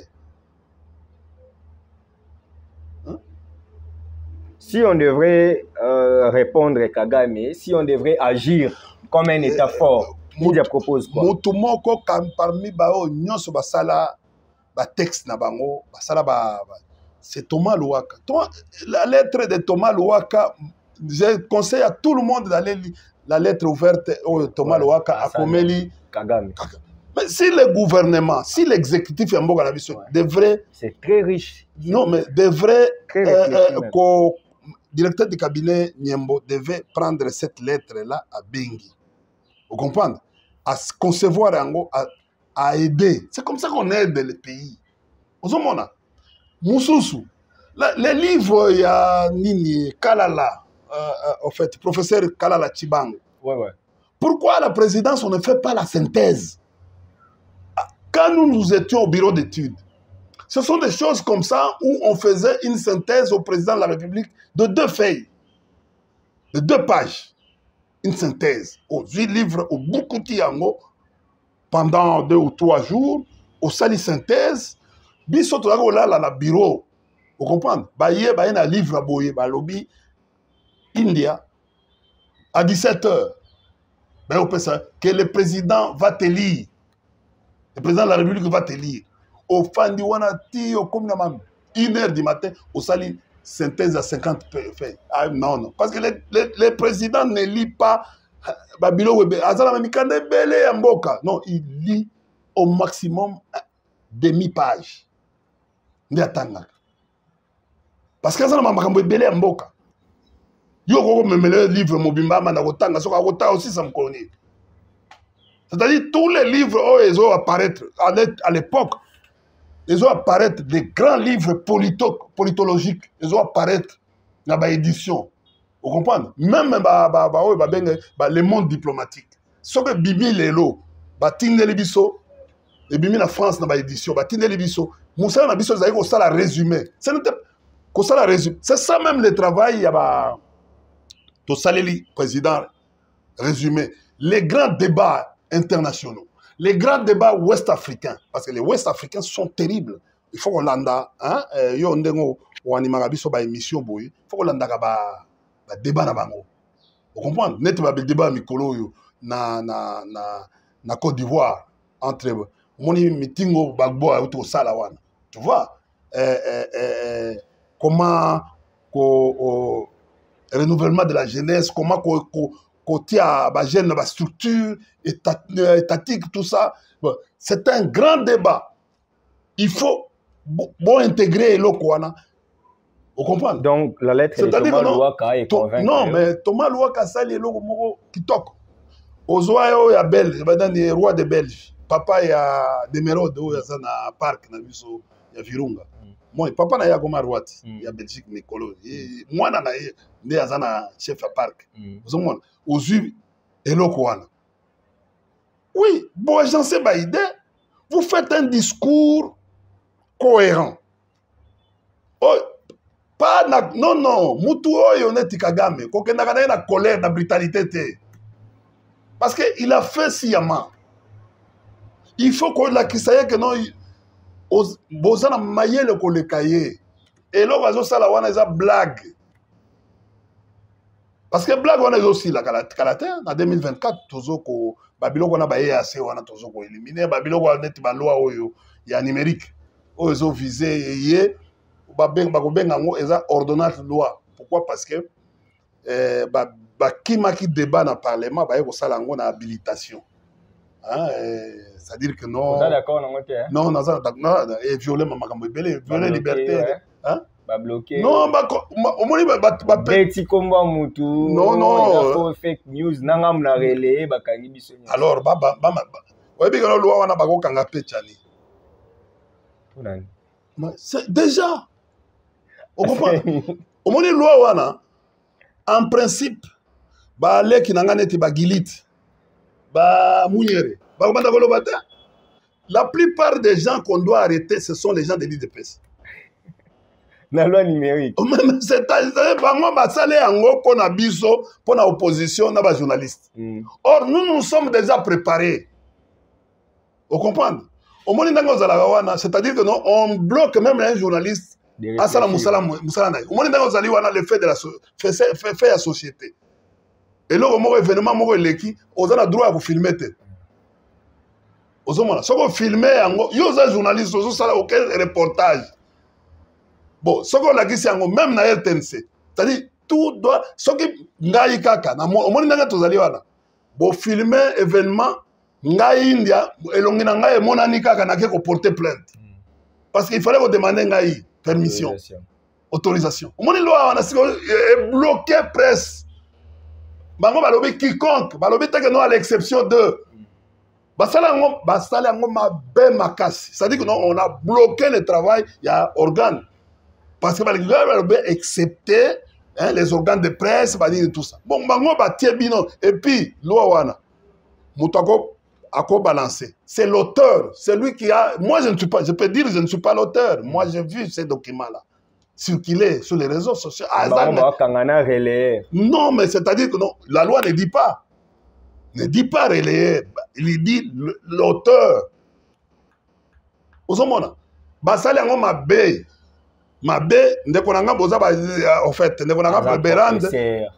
Hein? Si on devrait euh, répondre à Kagame, si on devrait agir comme un État fort, il propose quoi? Motumoko parmi bao nyonso basala ba texte na bango, basala ba c'est Thomas Louaka. La lettre de Thomas Louaka, je conseille à tout le monde d'aller lire la lettre ouverte au Thomas ouais, Louaka à Komeli Kagame. Kagame. Mais si le gouvernement, si l'exécutif ouais. devrait... C'est très riche. Non, mais devrait... Euh, euh, directeur du cabinet Niembo devait prendre cette lettre-là à Bengi. Vous comprenez? À concevoir, à, à aider. C'est comme ça qu'on aide le pays. Vous comprenez? Moussoussou. Les livres, il y a Nini, Kalala, euh, en fait, professeur Kalala Chibang. Ouais, ouais. Pourquoi la présidence, on ne fait pas la synthèse? Quand nous, nous étions au bureau d'études, ce sont des choses comme ça où on faisait une synthèse au président de la République de deux feuilles, de deux pages. Une synthèse aux huit livres, au Boukouti Yango, pendant deux ou trois jours, au sali synthèse, biso to là la bureau. Vous comprenez? Baye baye un livre à boye, ba lobby India à dix-sept heures. Ben on peut ça que le président va te lire. Le président de la République va te lire. Au Fandi Wanati, au Kominamam, une heure du matin, au sali synthèse à cinquante feuilles. Ah, non, non. Parce que le, le, le président ne lit pas Babilo Webe. Non, il lit au maximum demi-page. Parce que ça n'a pas belé en boka. Yo ko memele livre mobimba mana kotanga soka kota aussi ça me connaît. C'est-à-dire tous les livres oh ils ont apparaître à l'époque ils ont apparaître des grands livres polito, politologiques, ils ont apparaître dans la édition. Vous comprenez? Même ba ba ba oh ba ben ba le monde diplomatique. Ce que Bibi Lelo, ba Tindeli Biso, et Bibi la France dans la édition, ba Tindeli Biso, Moussa na Biso ça ko ça la résumé. Ça n'était ko ça la résumé. C'est ça même le travail ya ba to saleli président résumé les grands débats internationaux, les grands débats ouest-africains, parce que les ouest-africains sont terribles. Il faut qu'on landa, hein, yo ndengo ou animaga biso ba émission boy, il faut qu'on landa ba ba débat na bango. Vous comprenez? Net ba débat mikolo yo na na na na Côte d'Ivoire entre moni mitingo bagbo auto sala wana. Tu vois? Euh, euh, euh, comment ko renouvellement de la jeunesse, comment qu'on tient à jeune la structure étatique, tout ça. Bon, c'est un grand débat. Il faut bon intégrer l'Okwana. Vous comprenez? Donc, la lettre de Thomas Louaka est convaincue. Non, mais Thomas Louaka, ça, il est le qui toque. Aux oies, il y a Belge, il y a roi de Belge. Papa, il y a Demerode, il y a un parc, il y a Virunga. Moi, papa, il y a un roi, il y a Belgique, Nicolo. Moi, il y a un chef à parc. Vous comprenez? Aux yeux, et le Kouana. Oui, bon, j'en sais pas idée. Vous faites un discours cohérent. Oh, pas na, non, non. Mutu oyo neti Kagame. Koke na na colère, na brutalité. Parce qu'il a fait sciemment. Il faut qu'on la kisaye que non. Bozana maye le kolekaye. Et là, on va ça la wana eza blague. Parce que blague on est aussi la kalater. En deux mille vingt-quatre, tozo ko Babylone on a baye assez on a tozo ko éliminer. Babylone on a ba loi oyo ya numérique. Oyo visé yé. Ordonnance loi. Pourquoi? Parce que euh, bah, bah, qui m'a qui débat dans le Parlement, bah, il y a une habilitation. Hein, c'est-à-dire que non. D'accord, non, non, non, non, et violer ma violer violer liberté. Ouais. Hein? Bah bloquer. Non, bah, au moins, bah, bah, bah, petit combat mutu. Non, non. Fake news, nangam na relais, bah, kangi bisoni. Alors, bah, bah, bah, bah, ouais, bien que la loi, on a pas qu'au kanga pechani. C'est déjà. On comprend? Au moins, loi, en principe, bah, les qui n'ont pas été gilit, bah, mouniere, bah, la plupart des gens qu'on doit arrêter, ce sont les gens de l'I D P S. La loi numérique. C'est-à-dire, bah, ça l'est en gros pour la biso, pour l'opposition, pour les journalistes. Mm. Or, nous, nous sommes déjà préparés. Vous comprenez? Au moins, c'est-à-dire que non, on bloque même les journalistes. Asala musala musala na. Omoni ndanga ozali wana le fait de la fait fait la société. Et là au moment événement moko eleki, ozana droit à vous filmer te. Ozomona, soko filmer yango, yo za journaliste ozo sala aucun reportage. Bon, soko la kisi yango même na R T N C. C'est-à-dire tout doit soki ngai kaka na omoni ndanga tozali wana. Bo filmer événement ngai India elongi na ngai monani kaka na ke ko porter plainte. Parce qu'il fallait vous demander ngai permission, autorisation. Au moins, loi est bloqué presse. Bango balobi quiconque, balobi teke non à l'exception de. Basala ngo, basala ngo ma be makasi. C'est-à-dire que non, on a bloqué le travail, il y a organes. Parce que balobi excepté hein, les organes de presse, balobi tout ça. Bon, bango ba tiebino et puis loi wana. Mutako à quoi balancer? C'est l'auteur, c'est lui qui a... Moi, je ne suis pas, je peux dire, je ne suis pas l'auteur. Moi, j'ai vu ces documents-là circuler sur les réseaux sociaux. Ah, bah, mais... Non, mais c'est-à-dire que non, la loi ne dit pas. Ne dit pas relayer. Il dit l'auteur. Vous comprenez? Basali yango mabe. Mabe, ndekonanga boza ba en fait, ndekonanga berande.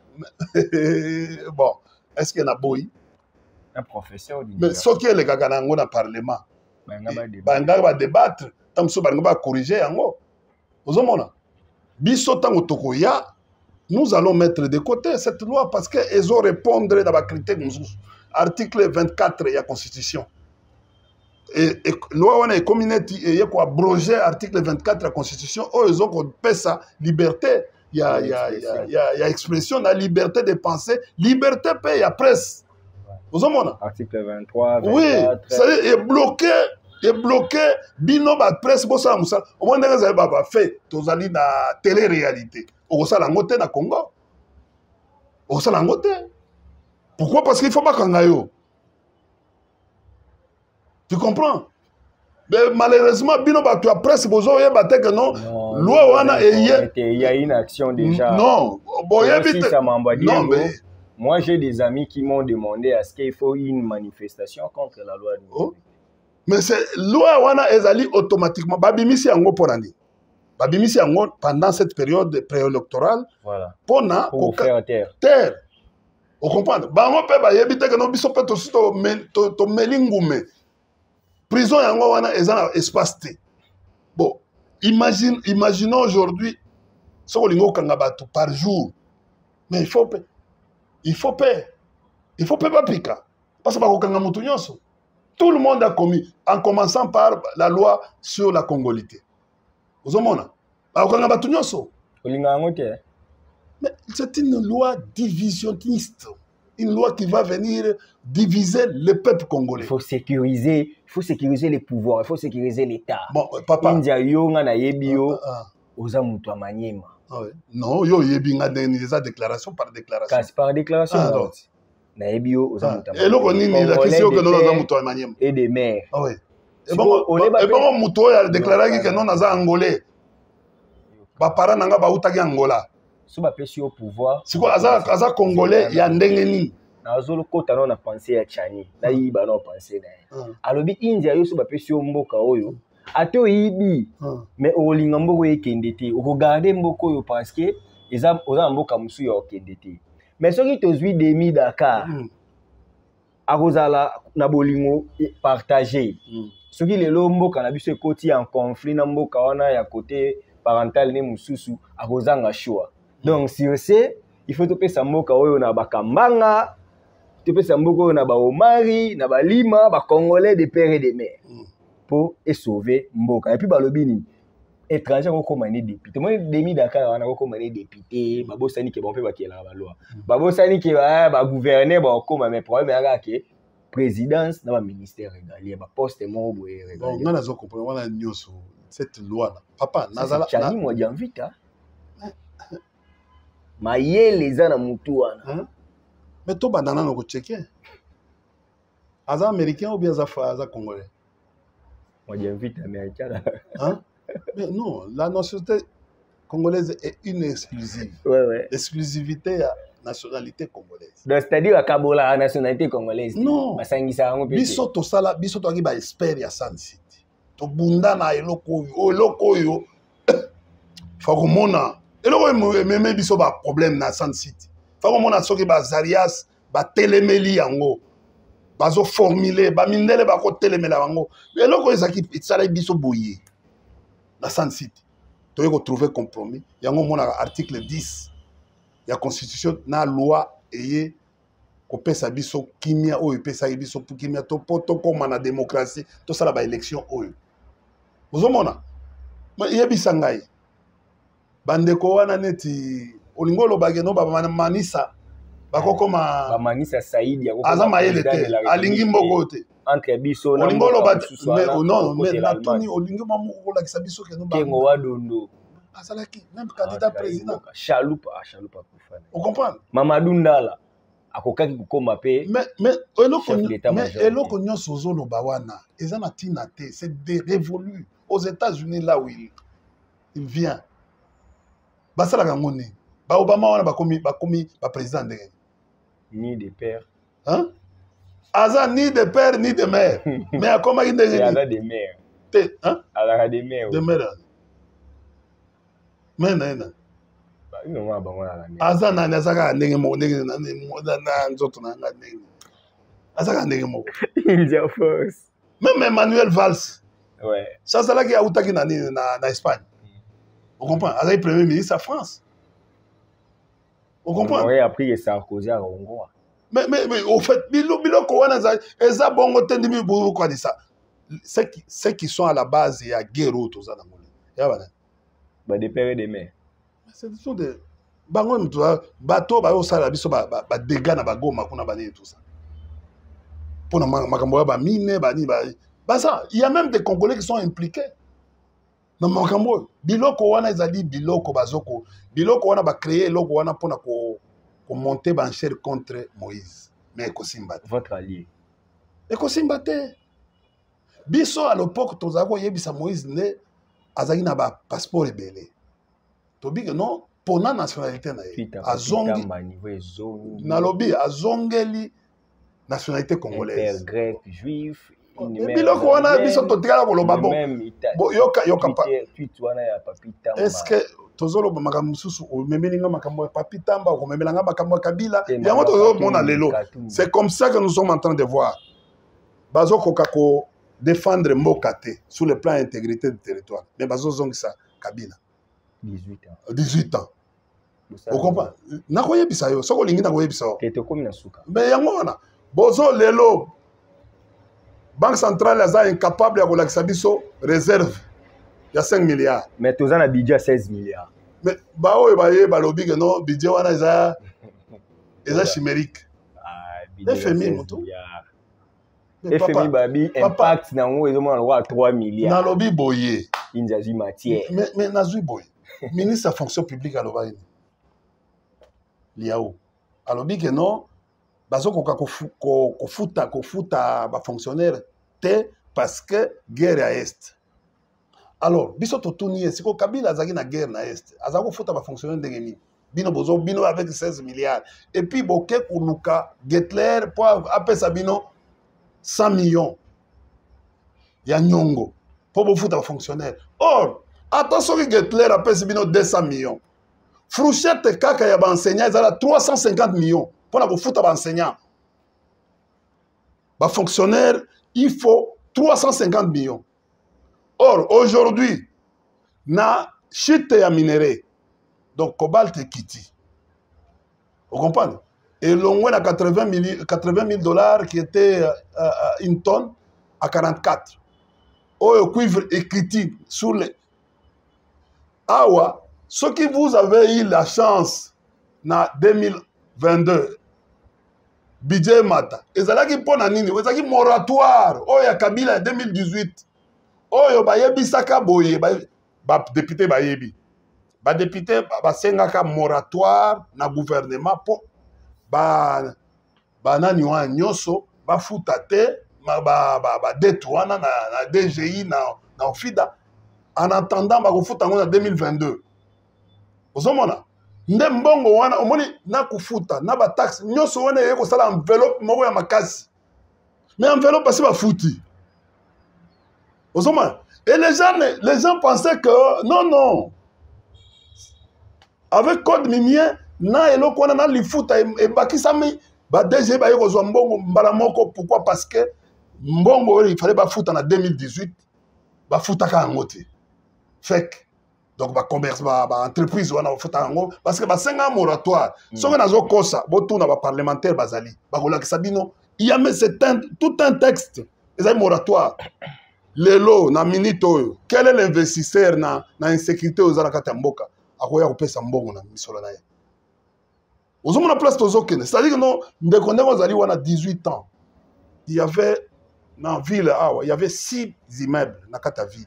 Bon, est-ce qu'il y en a boy? Un professeur. Mais ce qui est le gars dans le Parlement, il va débattre, tant que il va corriger. Vous avez vu, nous allons mettre de côté cette loi parce qu'elles ont répondre dans la critique. Article vingt-quatre de la Constitution. Et la loi est communauté, il y a abrogé l'article vingt-quatre de la Constitution, où ils ont fait ça, liberté. Il y a, il y a, il y a, il y a, il y a expression, la liberté de penser, liberté, paix, il y a presse. Vous avez vu? Article vingt-trois, vingt-quatre. Oui, c'est-à-dire, il est bloqué, il est bloqué, bino, la presse, au moins, vous avez fait, vous avez la télé-réalité. Vous avez la dans Congo. Vous avez la Pourquoi? Parce qu'il ne faut pas qu'on aille. Tu comprends? Mais malheureusement, bino, tu as presse, vous avez que non, loi, il y a une action déjà. Non, bon, il y a non, mais. Moi, j'ai des amis qui m'ont demandé est-ce qu'il faut une manifestation contre la loi. Oh. Mais c'est loi wana ezali automatiquement. Babimisi yango porani. Babimisi yango pendant cette période préélectorale. Voilà. Pona pour faire terre. Terre. Vous comprenez? Bango pe ba yebite que no biso pe to to to melingume. Prison yango wana ezana espace T. Bon, imagine imaginons aujourd'hui ce que kanga bato par jour. Mais il faut Il faut payer. Il faut payer Paprika. Parce que tout le monde a commis, en commençant par la loi sur la congolité. Vous avez vu? Mais c'est une loi divisionniste. Une loi qui va venir diviser le peuple congolais. Il faut sécuriser, il faut sécuriser les pouvoirs, il faut sécuriser l'État. Bon, papa. India yonga na yebio Ah, ah. oza mutu amanyema. Ah ouais. Non, yo yebinga déjà déclaration par déclaration. Kasi par déclaration. Ah, non. Na yebio oza mutu amanyema. Et loko nini la question que non oza mutu amanyema. Et des mères. Ah ouais. Et bon, et bon mutu oya déclaré que non naza angolais. Ba para nanga ba utaki Angola. Si ba pesi au pouvoir. Si quoi aza aza congolais ya ndenge nini. Na zolo kota non na penser ya Chani. Na yiba non penser na. Alobi India yo so ba pesi au mboka oyo. Ato yibi. Mais olinga mboko ekende te. O regarder mboko yo parce que eza oza mboka musu yo okende te. Mais soki tozwi demi Dakar. Akozala na bolingo partager. Soki lelo mboka na biso ekoti en conflit na mboka wana ya côté parental ne mususu akozanga choix. Donc si c'est il faut topé sa mboka oyo na bakambanga, topé sa mboka oyo na ba Omari, na ba Lima, ba Congolais de père et de mère pour sauver mboka. Et puis ba lobini étranger ko komane député. Moi demi Dakar wana ko komane député, ba bosani ke bon pe ba kiela ba loi. Ba bosani ke ba ba gouverner ba koma mais problème ya ke présidence na ba ministère régalien, ba poste mo boye régalien. Bon, on a zo comprendre wana nyoso cette loi là. Papa nazala Chani mo dianvita. Mayele za na mutu wana. Mais to banana no ko checker. Aza américain ou bien aza aza congolais? Moi j'invite américain. Hein? Mais non, la nationalité congolaise est une exclusive. Ouais ouais. Exclusivité à nationalité congolaise. Donc c'est-à-dire à Kabola nationalité congolaise. Non. Basangisa ngo pete. Biso to sala biso to ki ba expert ya Sun City. To bunda na eloko yo, eloko yo. Fa komona eloko meme biso ba problème na Sun City. Fa komona soki ba Zarias ba telemeli yango. Bazo formuler ba mindele ba ko telemela yango. Eloko ezaki tsala biso boye. Na Sun City. Tu vas trouver compromis. Il y a un article dix. Il y a la constitution, la loi, et il y a biso kimia, il y a biso kimia, to poto comme la démocratie, tout ça la élection. Vous avez il y a bisangai. Bandeko wana neti olingolo bageno ba manisa. Bako koma ba manisa Saïd ya ko. Azama yelete alingi mboko te. Entre biso na olingolo ba mais non mais na toni olingo mamu ko la kisabiso ke no ba Kengo Wadondo azalaki même candidat président Chaloupa ah Chaloupa kufana on comprend Mamadou Ndala akokaki kokoma pe mais mais eloko mais eloko nyonso zolo ba wana ezana tina te c'est des révolus aux États-Unis là où il il vient basala ngoni ba Obama wana ba komi ba komi ba président de ni de père hein Aza ni de père ni de mère. Mais à comment il est Il a des mères. Hein? Il a des mères. De mère. Mais non, non. Bah, il n'y a pas de Aza na nazaka ndenge mo ndenge na na nzoto na ndenge. Azaka ndenge mo. India Force. Même Emmanuel Valls. Ouais. Ça c'est là qui a outaki na na na Espagne. On comprend. Aza le premier ministre à France. On comprend. On a appris que Sarkozy a Congo. Mais, mais, mais au fait, eza bongo tendimi buru quoi dit ça. Ceux qui, ceux qui sont à la base, il y a guerre autour de ça. Bah des pères et des mères. C'est tout de bango tu vois bateau ba osala biso ba ba dégâts na bagoma kuna bani tout ça. Pour na makambo ba mine ba ni ba ba ça, il y a même des Congolais qui sont impliqués. Na makambo biloko wana ezali biloko bazoko biloko wana ba créer loko wana pona ko pour monter banchère contre Moïse. Mais Ekosimba. Votre allié. Ekosimba te. Biso à l'époque, tous avons yebisa Moïse ne azaki na ba passeport rebelle. To bi que non pour na nationalité na ye. Azongi na lobi azongeli nationalité congolaise. Père grec, juif. Biloko wana biso to tika ko loba bon. Bon yoka yoka pa. Est-ce que tozolo makambo mususu o memelinga makambo papi tamba o memelanga makambo kabila yango tozo mona lelo c'est comme ça que nous sommes en train de voir bazo kokako défendre mbokate sur le plan intégrité du territoire mais bazo zongisa kabila dix-huit ans dix-huit ans on comprend nakoyebisa yo soko lingi nakoyebisa yo kete komi na suka mais yango wana bozo lelo Banque centrale est incapable de la biso réserve. Il y a cinq milliards. Mais tu as un budget seize milliards. mais bao baye balobi que non budget wana eza eza chimérique F M I moto F M I babi impact nango ezomona lwa trois milliards na lobi boye inzazi matière mais mais nazui boye ministre de fonction publique aloba ini liao alobi que non bazo koka kofuta kofuta ba fonctionnaire te parce que guerre à est. Alors, biso totuni siko Kabila azaki na guerre na est. Azako futa ba fonctionnaire ndenge nini. Bino bozo bino avec seize milliards. Et puis boke kuluka Getler pour apesa bino cent millions. Ya nyongo pour bo futa ba fonctionnaire. Or, attention que Getler apesa bino deux cents millions. Frouchette kaka ya ba enseignant ezala trois cent cinquante millions pour na bo futa ba enseignant. Ba fonctionnaire, il faut trois cent cinquante millions. Or, aujourd'hui, na chute ya minerai, donc cobalt et kiti. Vous comprenez? Et l'on a quatre-vingts mille dollars qui était euh, euh, une tonne à quarante-quatre. Oh, le cuivre et kiti sur les. Awa, ceux qui vous avez eu la chance na deux mille vingt-deux, budget mata, ezalaki pona nini, ezalaki moratoire, oh ya Kabila deux mille dix-huit. Oyo bayebi saka boye ba député bayebi ba député ba sengaka moratoire na gouvernement po ba ba nani wa nyoso ba futa te ba ba ba détruana na na D G I na na ofida en attendant ba ko futa ngona deux mille vingt-deux ozomona nde mbongo wana omoni na kufuta na ba taxe nyoso wana yeko sala enveloppe moko ya makasi mais enveloppe parce ba futi. Et les gens, les gens pensaient que non, non. Avec code minier, na elo kona na lifuta et bakisami ba D G ba yeko mbongo mbala moko pourquoi parce que mbongo il fallait ba futa na deux mille dix-huit ba futa ka ngote. Fait donc ba commerce ba, ba entreprise wana futa ngo parce que ba senga moratoire. Mm. Songa nazo kosa botu na ba parlementaire bazali. Ba kola kisabino il y a mais c'est un tout un texte. Les moratoire. Lelo na minito quel est l'investisseur na na insécurité aux alakata mboka akoya kopesa mbongo na misolo na ye ozomona place tozokene c'est-à-dire que non ndeko ndeko zali wana dix-huit ans il y avait dans ville awa il y avait six immeubles na kata ville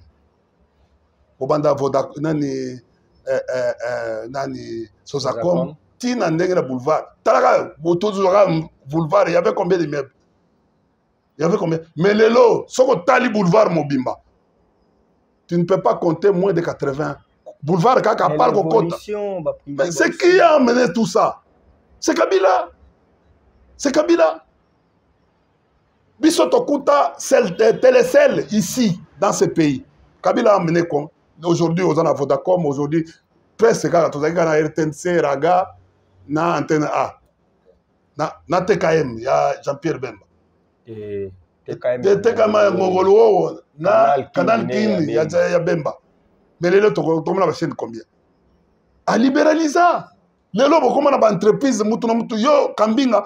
obanda voda nani euh euh nani Sozacom tina ndenge na boulevard talaka botozo boulevard il y avait combien d'immeubles? Il y avait combien? Mais les lots, ce que Tali Boulevard Mobimba, tu ne peux pas compter moins de quatre-vingts. Boulevard Kaka parle au côté. Mais c'est qui a amené tout ça? C'est Kabila. C'est Kabila. Bissotokuta, Télécel, ici, dans ce pays. Kabila a amené quoi? Aujourd'hui, aux en Vodacom, aujourd'hui, presque, quand on a R T N C, Raga, na Antenne A. Na T K M, il y a Jean-Pierre Bemba. Et T K M Mongolo na Canal King ya Bemba mais les autres comme la chaîne combien à libéraliser les lobos comme na entreprise mutu na mutu yo Kambinga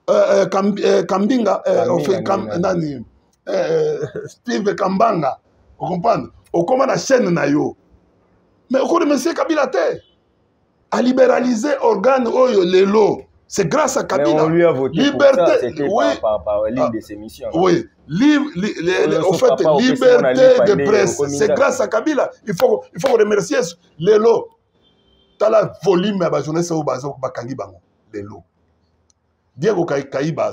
Kambinga nani Steve Kambanga vous comprenez au comme na chaîne na yo mais au monsieur Kabila te à libéraliser organe oyo lelo. C'est grâce à Kabila. Mais on lui a voté liberté, pour ça, c'était oui. par, par, par l'une de ses missions. Oui, Libre, li, li, au fait, liberté de presse, c'est grâce à Kabila. Il faut, il faut remercier les lots. T'as la volume à la jeunesse au bazar, bakangi bango, les lots. Diego Kaïba,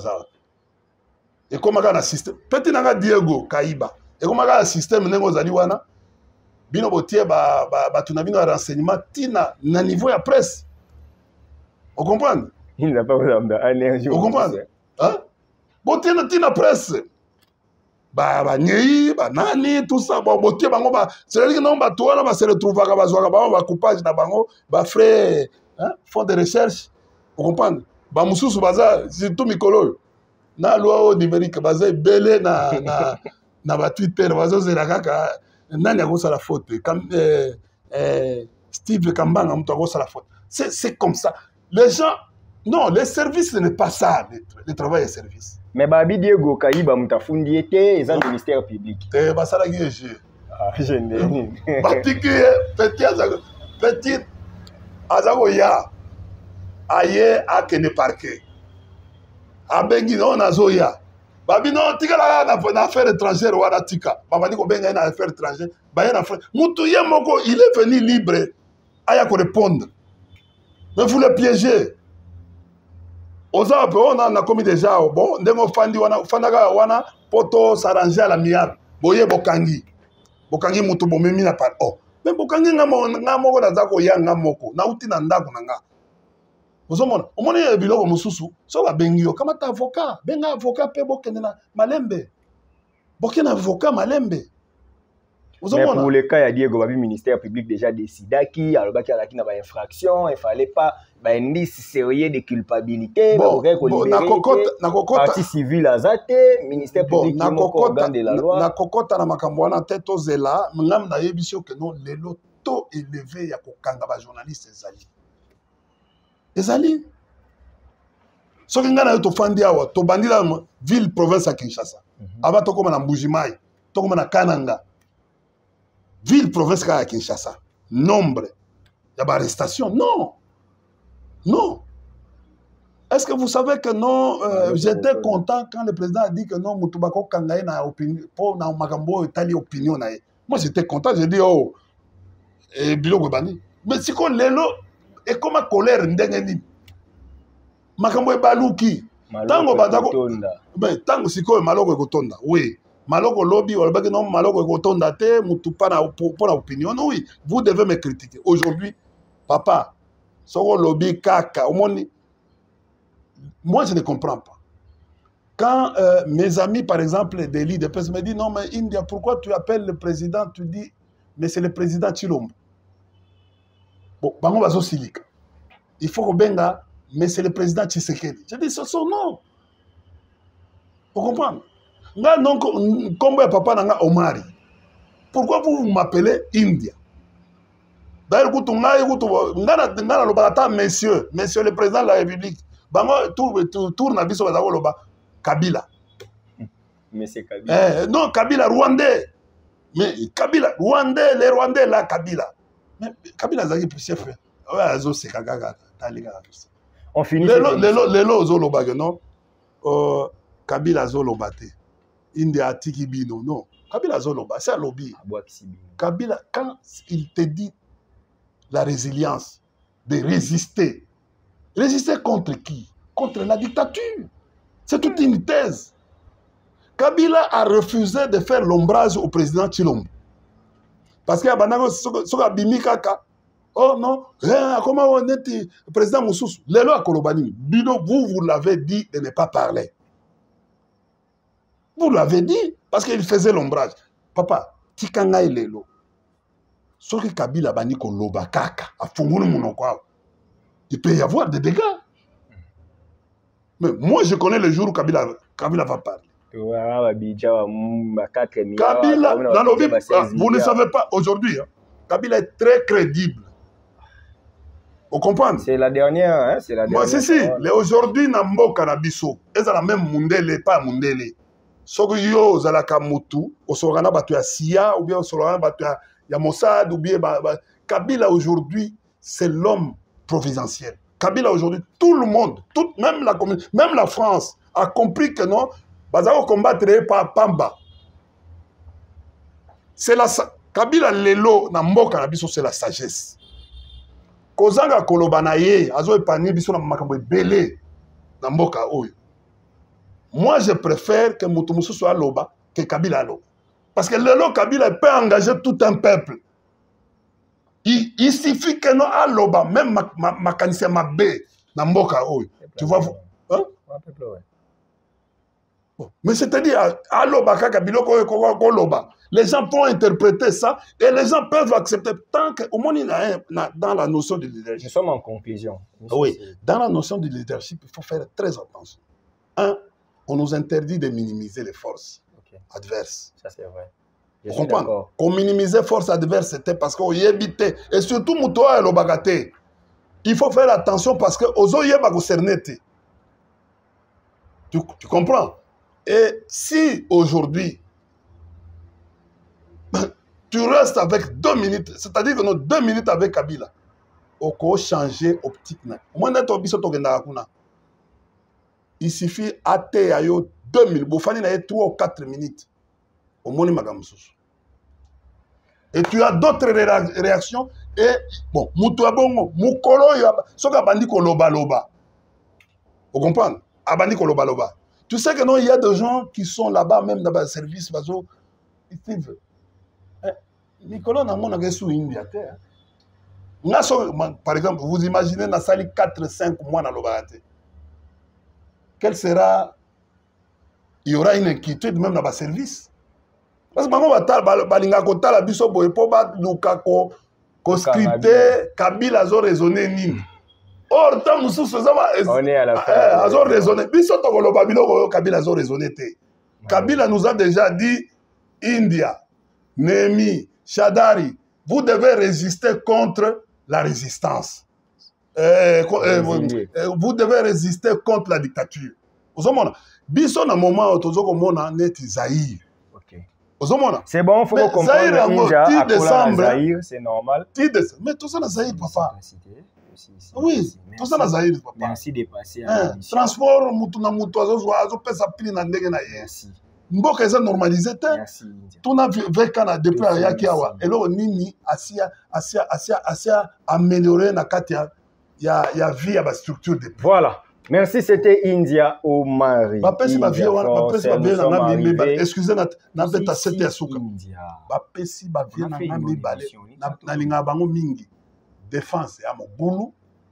et comment on a un système. Petit nanga Diego Kaïba. Et comment on a un système, nengo zaliwana, bino botier, ba, ba, ba, tunabino a renseignement, tina, na niveau ya presse. Vous comprenez? Il n'a pas besoin d'énergie. Vous comprenez? Hein? Bon, tu as la presse. Bah, bah, nyei, bah, nani, tout ça. Bon, bon, tu as bah, c'est-à-dire que non, bah, toi, là, bah, c'est le trouver, bah, bah, bah, bah, coupage, bah, bah, frère, hein, fond de recherche. Vous comprenez? Bah, moussous, bah, c'est tout Mikolo. Na loi numérique, bah, c'est belé, na, na, na, bah, Twitter, bah, c'est la caca. Nani a gossé la faute. Steve Kambang a gossé la faute. C'est comme ça. Les gens, non, les services, ce n'est pas ça, le, le travail et service. Mais Babi Diego Kaïba Moutafundi était dans le ministère public. C'est pas ça qui est jeu. Ah, je n'ai pas. Petit, petit, azako ya aye akene parquet abengi no nazo ya babi no tika la na na affaire étrangère wana tika babandi ko benga na affaire étrangère ba na affaire mutu ye moko il est venu libre aya ko répondre mais vous le piégez oza pe on a commis déjà bon ndengo fandi wana fandaka wana poto s'arranger à l'amiable boye bokangi bokangi mutu bomemi na par oh mais bokangi ngamo ngamo na zako ya ngamoko na uti na ndako na nga ozomona omoni biloko mususu so ba bengi yo kama ta avocat benga avocat pe bokende na malembe bokena avocat malembe mais pour le cas ya Diego Babi ministère public déjà décidé qui alobaki alaki na ba infraction il fallait pas ba indice sérieux de culpabilité bon, ba ko bon, na kokota na kokota partie civile azate ministère public bon, na kokota de la loi na kokota na makambo wana teto zela ngam na yebisio que non lelo to élevé ya kokanga ba journaliste ezali ezali soki nga na yo tofandi awa tobandila ville province ya Kinshasa mm -hmm. aba tokoma na Mbujimai tokoma na Kananga ville province ya Kinshasa nombre ya ba arrestation non non est-ce que vous savez que non euh, j'étais content quand le président a dit que non mutubako kangaye na opinion pour na makambo etali opinion na ye moi j'étais content j'ai dit oh et biloko bani mais siko lelo et comme colère ndenge nini makambo ebaluki tango bandako ben tango siko maloko ekotonda oui maloko lobby ou le non maloko ekotonda te mutu pa na pour la opinion oui vous devez me critiquer aujourd'hui papa soko lobby kaka omoni moi je ne comprends pas quand euh, mes amis par exemple des leaders me disent non mais India pourquoi tu appelles le président tu dis mais c'est le président Tshilombo bon bango bazo silika il faut que benga mais c'est le président Tshisekedi je dis c'est son nom vous comprenez nga non combo ya papa nanga Omari pourquoi vous m'appelez India d'ailleurs kutu ngai kutu ngana ngana lobata monsieur monsieur le président de la République bango tour tour na biso bazako loba Kabila monsieur Kabila eh non Kabila rwandais mais Kabila rwandais les rwandais là Kabila mais Kabila zaki chef ouais azo seka gaga talika on finit lelo lelo lelo zo loba non euh Kabila zo loba te India atiki bino non Kabila zo loba c'est un lobby Kabila quand il te dit la résilience de résister résister contre qui contre la dictature c'est toute une thèse Kabila a refusé de faire l'ombrage au président Tshilombo parce que abanako soka bimi kaka oh non eh, comment on est président Moussous lelo akolobani bino vous vous l'avez dit de ne pas parler vous l'avez dit parce qu'il faisait l'ombrage papa tikanga lelo soki Kabila bani koloba kaka afungulu monoko il peut y avoir des dégâts mais moi je connais le jour où Kabila Kabila va parler Kabila, dans nos vies, vous ne savez pas, aujourd'hui, hein, Kabila est très crédible. Vous comprenez? C'est la dernière, hein, c'est la dernière. Moi, si, si, aujourd'hui, dans Mboka Nabiso, ils ont la même Mundele, pas Mundele. Soki yo, zalaka mutu, osorana batu ya S I A, ou bien osorana batu ya Mossad, ou bien Kabila aujourd'hui, c'est l'homme providentiel. Kabila aujourd'hui, tout le monde, tout, même la commune, même la France, a compris que non, Bazao combattre par Pamba. C'est la Kabila lelo na mboka na biso c'est la sagesse. Kozanga kolobana ye azo epani biso na makambo ebele na mboka oyo. Moi je préfère que mutu mususu soit loba que Kabila loba. Parce que lelo Kabila peut engager tout un peuple. Il, il suffit que non a loba même ma ma, ma kanisa mabe na mboka oyo. Tu vois vous hein? Bon. Mais c'est-à-dire, les gens vont interpréter ça et les gens peuvent accepter tant qu'au moins il y a dans la notion de leadership. Nous sommes en conclusion. Oui, dans la notion de leadership, il faut faire très attention. Un, on nous interdit de minimiser les forces okay. adverses. Ça c'est vrai. Je Vous comprenez? Qu'on minimisait les forces adverses, c'était parce qu'on y habitait. Et surtout, Moutoua et Lobagate. Il faut faire attention parce que aux Oyeba Cernete. Tu, tu comprends? Et si aujourd'hui, tu restes avec deux minutes, c'est-à-dire que nos deux minutes avec Kabila, oko changer optique na moi neto biso tokenda kuna il suffit ate ayo deux mille bofani na trois ou quatre minutes au moni magamususu et tu as d'autres réactions et bon mutu abongo mukolo yo soka bandi ko loba loba vous comprenez abandi ko loba loba tu sais que non il y a des gens qui sont là-bas même dans le service bazo Steve Nicolas na mona gesu India terre. Par exemple, vous imaginez dans sali quatre cinq mois dans l'obate. Quel sera, il y aura une inquiétude même dans le service. Parce que maintenant, balinga kota la biso boye po ba luka ko ko scripté Kabila zo raisonner nini. Or tant mususu on est à la fin. Azo raisonner. Biso to ko babilo Kabila zo raisonner te. Kabila nous a déjà dit India, Nemi, Shadari, vous devez résister contre la résistance. Euh, euh, vous, euh, vous devez résister contre la dictature. Vous avez biso na moment où tozo komona neti Zaïre. OK. C'est bon, il faut qu'on comprenne Ninja à décembre, Zaïre, c'est normal. Mais tout ça na Zaïre papa. Oui, tout ça na Zaïre papa. Merci de passer à la transport mutu na mutu azo azo pesa pili na ndenge na ye. Merci. Mboka eza normalisé te. Merci. Tuna veka na depuis ayaki awa. Elo nini asia asia asia asia améliorer na kati ya ya ya vie ya ba structure de. Voilà. Merci, c'était India Omari. Bapesi ba vie wana bapesi ba vie na ngambi ba excusez na na beta sete ya suka. Bapesi ba vie na ngambi bale na linga bango mingi. Défense ya mobulu.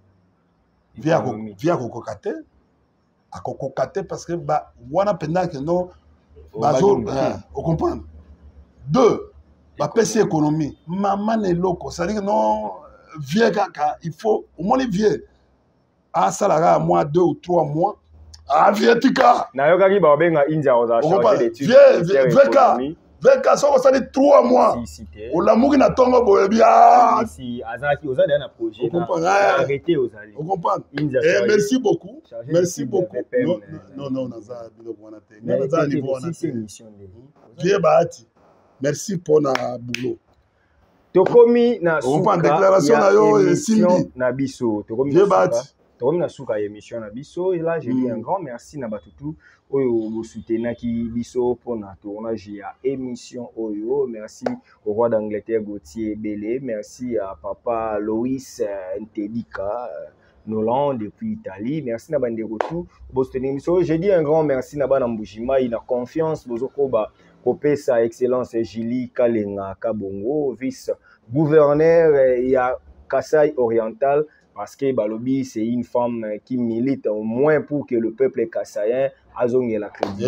Via ko via ko kokate. Akokokate parce que ba wana pendant que non bazo on comprend. Deux, la P C économie. Maman est loco. C'est-à-dire que non, vieux kaka, il faut, au moins les vieux. Ah, ça là, mois, deux ou trois mois. Ah, vieux tika. Na yoga ki ba benga India oza changer d'études. Vieux, vieux ka. Vieux ka, ça ça dit trois mois. O la mugi na tongo boye bien. Si azaki oza na projet. On comprend. Arrêtez ozali. On comprend. Et merci beaucoup. Merci beaucoup. Non, non, non, naza bilo wana te. Naza niveau wana te. Vieux baati. Merci pour na boulot. Tokomi na suka déclaration na yo simbi na biso. Tokomi na suka. Tokomi na suka émission na biso et là je dis un grand merci na batutu oyo bo soutenaki biso pour na tournage ya émission oyo. Merci au roi d'Angleterre Gauthier Belé, merci à papa Loïs Ntedika Nolan depuis Italie. Merci na bande retour bo soutenir biso. Je dis un grand merci na bana Mbujima, il a confiance bozoko ba Kopé sa excellence Julie Kalenga Kabongo, vice-gouverneur ya Kasaï oriental, parce que Balobi c'est une femme qui milite au moins pour que le peuple kassaïen azonge la crédibilité.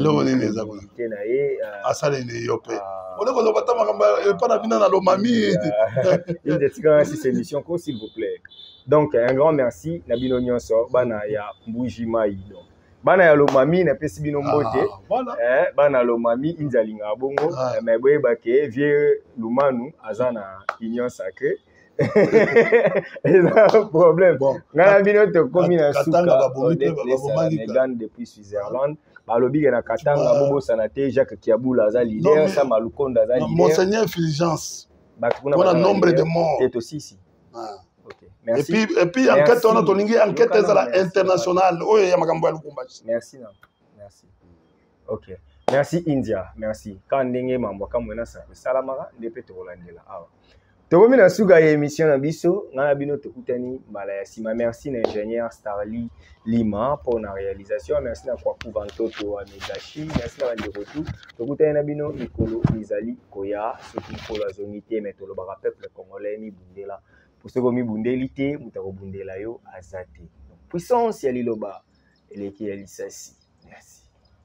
S'il vous plaît. Donc un grand merci Nabino Nyonso bana ya Mbujimai. Bana ya lomami na pesi bino mbote eh bana lomami inzalinga bongo mais boye bake vieux lumanu azana union sacrée c'est un problème ngana bino to komi na suka Megan depuis Switzerland balobi na katanga bobo sanate Jacques Kiabula za leader sa malukonda za leader Monseigneur Fulgence on a nombre de morts c'est aussi ici. Merci. Et puis, et puis enquête, on a tourné enquête internationale. Merci. Merci. Ok. Merci India. Merci. Quand ndenge mambo kama mwana sa salamara ndepe to Rolandela. Awa. Tokomi na suga ya émission na biso ngana bino tokutani mbala ya sima. Merci na ingénieur Starly Lima pour la réalisation. Merci na Kwaku Vantoto à Megashi. Merci na bande retour. Tokutani na bino Nikolo Mizali Koya surtout pour la zonité mais to le bara peuple congolais mi bundela. Pour ce qui est bundélité, nous avons bundela yo azate. Puissance ya liloba, eleki ya lisasi. Merci.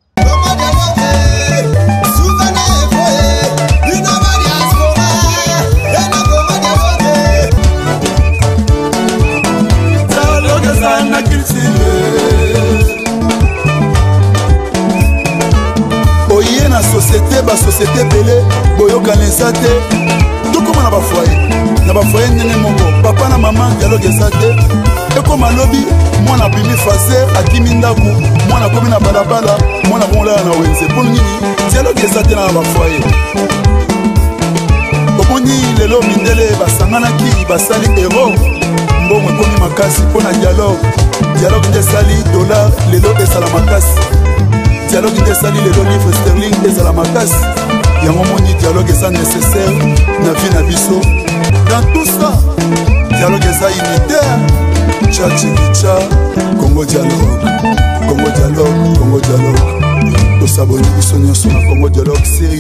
Oye na société, ba société belé, boyoka nesate, tout comme na ba foyer. Na ba foyer nene moko papa na mama dialogue ezate ekoma lobi mwana bimi fase akimi ndaku mwana komi na balabala mwana bonla na wenze pour nini dialogue ezate na ba foyer omoni lelo mindele basanganaki basali hero mbongo ekomi makasi mpo na dialogue. Dialogue nde esali dollar lelo ezala makasi. Dialogue nde esali lelo livre sterling ezala makasi. Yango moni dialogue eza nécessaire na vie na biso. Dans tout ça, dialogue eza unitaire. Tcha tcha Congo dialogue, Congo dialogue, Congo dialogue. Tosaboni biso nyonso na Congo dialogue sérieux.